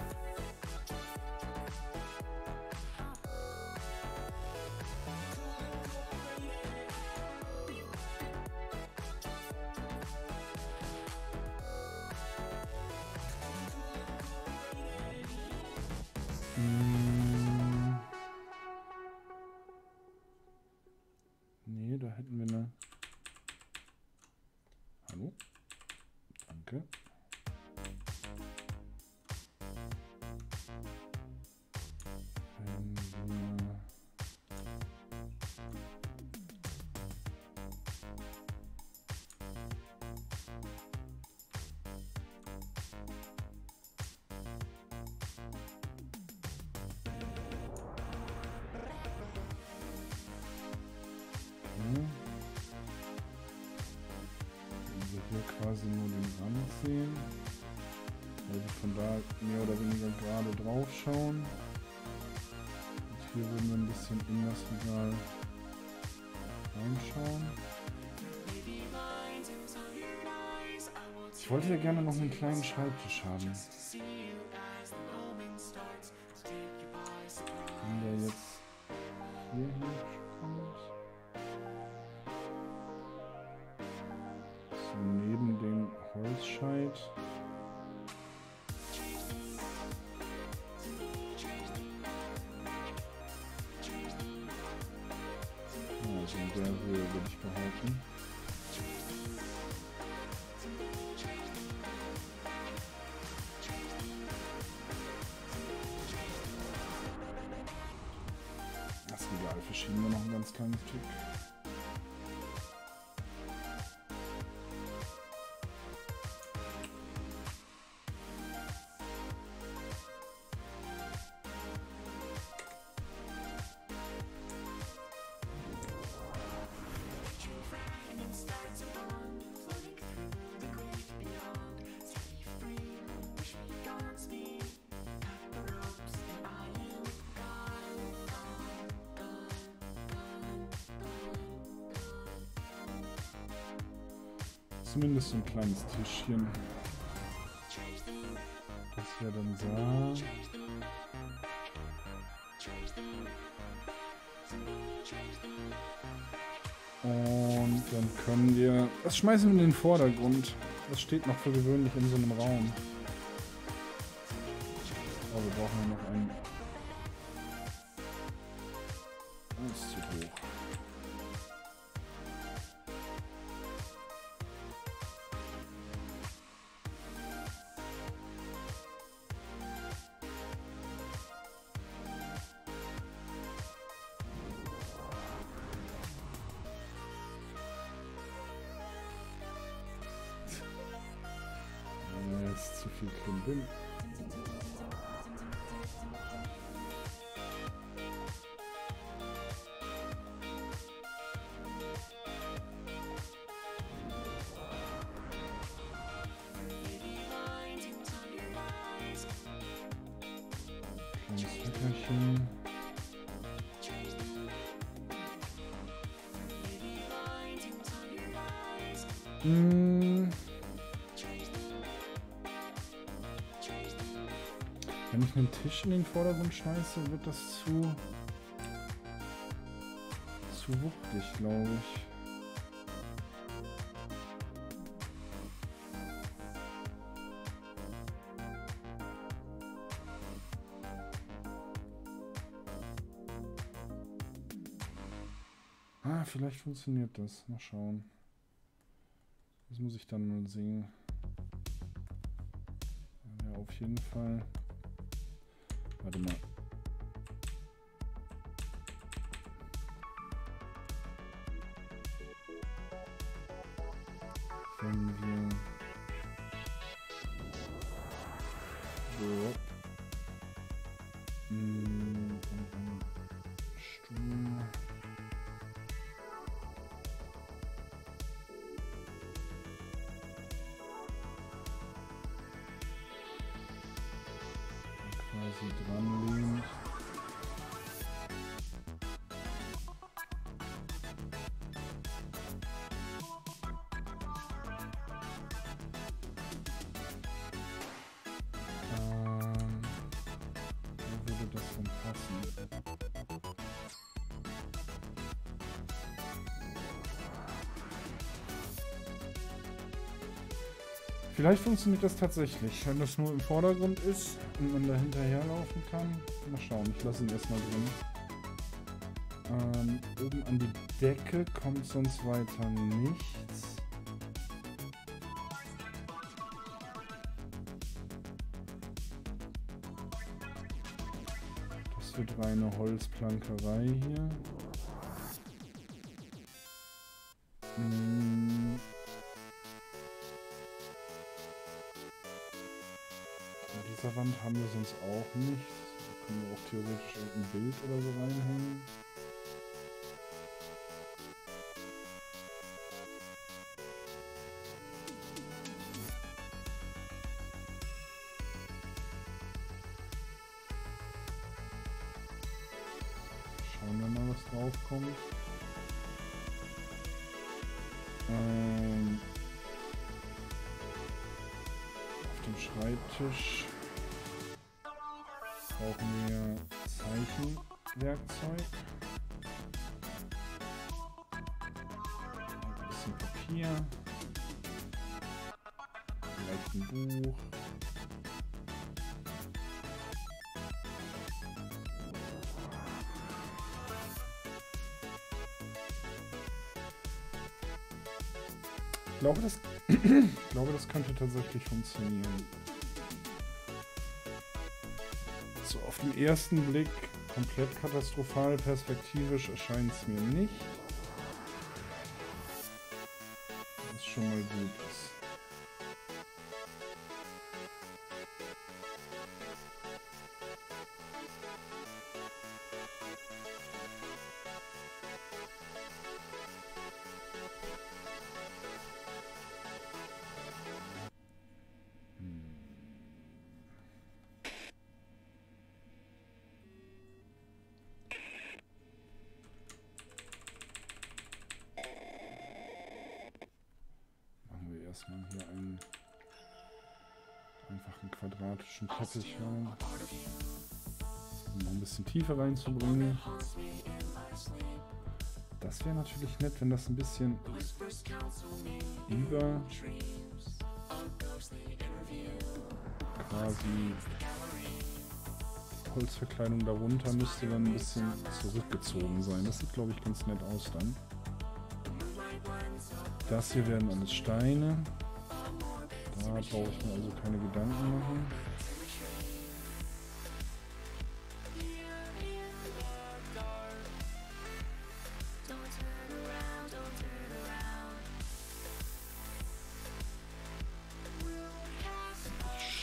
Speaker 1: Nee, da hätten wir eine... Hallo? Danke. Wenn wir... Wenn wir hier quasi nur den Rand sehen, weil wir von da mehr oder weniger gerade drauf schauen. Und hier würden wir ein bisschen in das Regal reinschauen. Ich wollte ja gerne noch einen kleinen Schreibtisch haben. Wenn der jetzt hier hinkommt. So neben dem Holzscheit. Ja, also in der Höhe würde ich behaupten. Das Regal verschieben wir noch ein ganz kleines Stück. Zumindest so ein kleines Tischchen. Das wäre dann da. Und dann können wir... Das schmeißen wir in den Vordergrund. Das steht noch für gewöhnlich in so einem Raum. Oh, wir brauchen ja noch einen... Das ist zu hoch. Mist. zu viel Klimbim. Kleines Wetterchen. Wenn ich einen Tisch in den Vordergrund schmeiße, wird das zu wuchtig, glaube ich. Ah, vielleicht funktioniert das. Mal schauen. Das muss ich dann mal sehen. Ja, auf jeden Fall. Warte mal. Wenn wir so einen Stuhl quasi dran lehnt. Wo würde das denn passen? Vielleicht funktioniert das tatsächlich, wenn das nur im Vordergrund ist und man da hinterherlaufen kann. Mal schauen, ich lasse ihn erstmal drin. Oben an die Decke kommt sonst weiter nichts. Das wird reine Holzplankerei hier. An dieser Wand haben wir sonst auch nichts. Da können wir auch theoretisch ein Bild oder so reinhängen. Schauen wir mal, was drauf kommt. Auf dem Schreibtisch brauchen wir Zeichenwerkzeug. Ein bisschen Papier. Vielleicht ein Buch. Ich glaube, das könnte tatsächlich funktionieren. So, auf den ersten Blick komplett katastrophal, perspektivisch erscheint es mir nicht. Was schon mal gut ist. Erstmal hier einen einfachen quadratischen Teppich rein, um noch ein bisschen Tiefe reinzubringen. Das wäre natürlich nett, wenn das ein bisschen über quasi Holzverkleidung darunter müsste dann ein bisschen zurückgezogen sein. Das sieht, glaube ich, ganz nett aus dann. Das hier werden alles Steine. Da brauche ich mir also keine Gedanken machen. Ich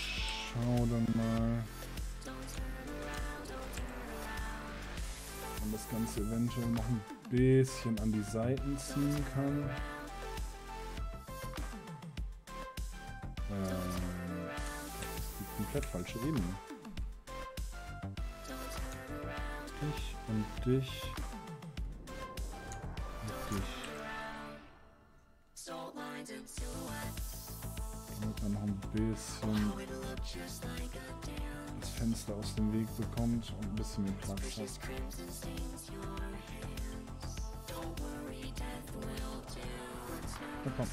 Speaker 1: das Ganze eventuell noch ein bisschen an die Seiten ziehen kann. Das ist die komplett falsche Ebene. Dich und dich. Und dich. Damit man noch ein bisschen das Fenster aus dem Weg bekommt und ein bisschen mehr Platz hat. Na komm.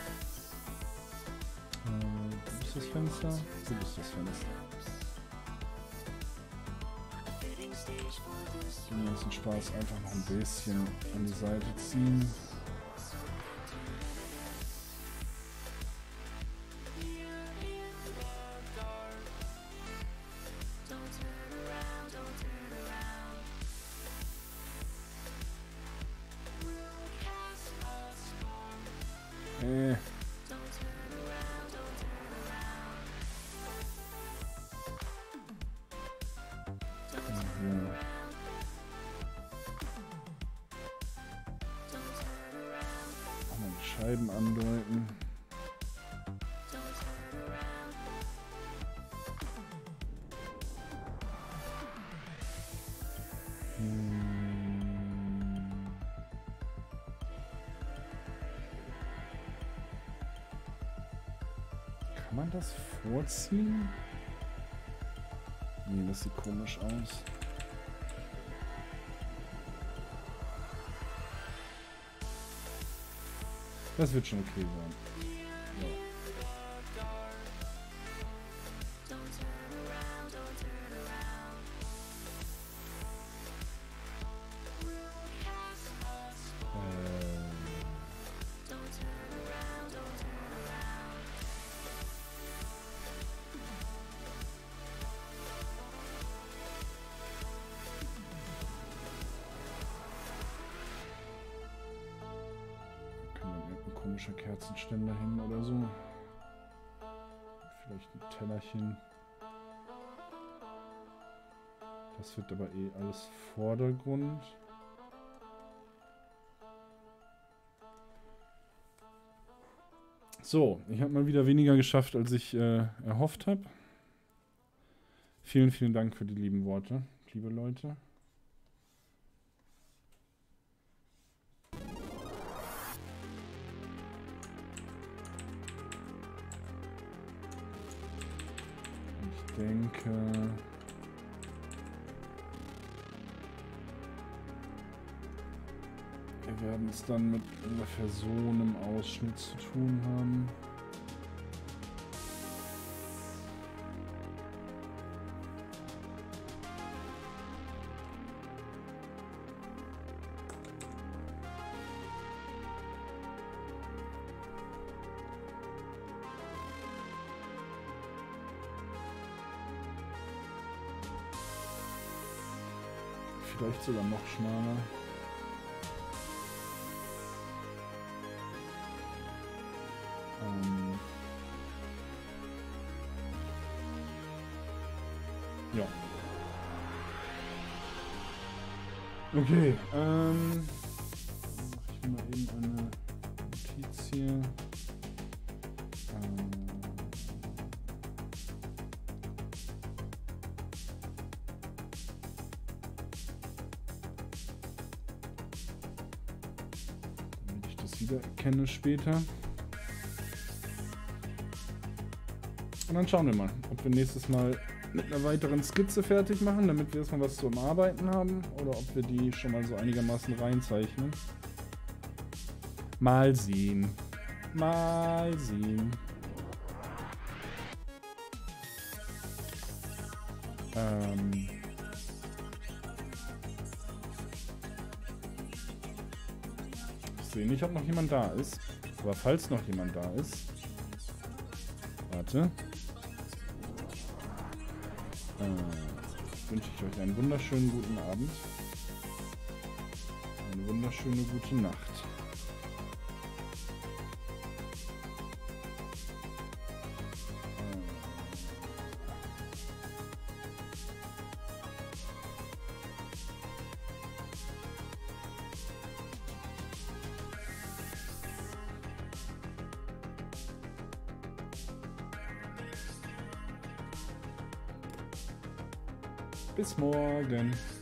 Speaker 1: Du bist das Fenster, du bist das Fenster. Den ganzen Spaß einfach noch ein bisschen an die Seite ziehen. Scheiben andeuten. Kann man das vorziehen? Nee, das sieht komisch aus. Das wird schon okay sein. Ja. Komischer Kerzenständer hin oder so. Vielleicht ein Tellerchen. Das wird aber eh alles Vordergrund. So, ich habe mal wieder weniger geschafft, als ich erhofft habe. Vielen, vielen Dank für die lieben Worte, liebe Leute. Ich denke, wir werden es dann mit ungefähr so einem Ausschnitt zu tun haben. Vielleicht sogar noch schmaler. Ja. Okay, mache ich mal eben eine Notiz hier. Damit ich das wieder erkenne später. Und dann schauen wir mal, ob wir nächstes Mal mit einer weiteren Skizze fertig machen, damit wir erstmal was zum Arbeiten haben, oder ob wir die schon mal so einigermaßen reinzeichnen. Mal sehen. Mal sehen. Ich sehe nicht, ob noch jemand da ist. Aber falls noch jemand da ist. Warte. Wünsche ich euch einen wunderschönen guten Abend. Eine wunderschöne gute Nacht. Bis morgen.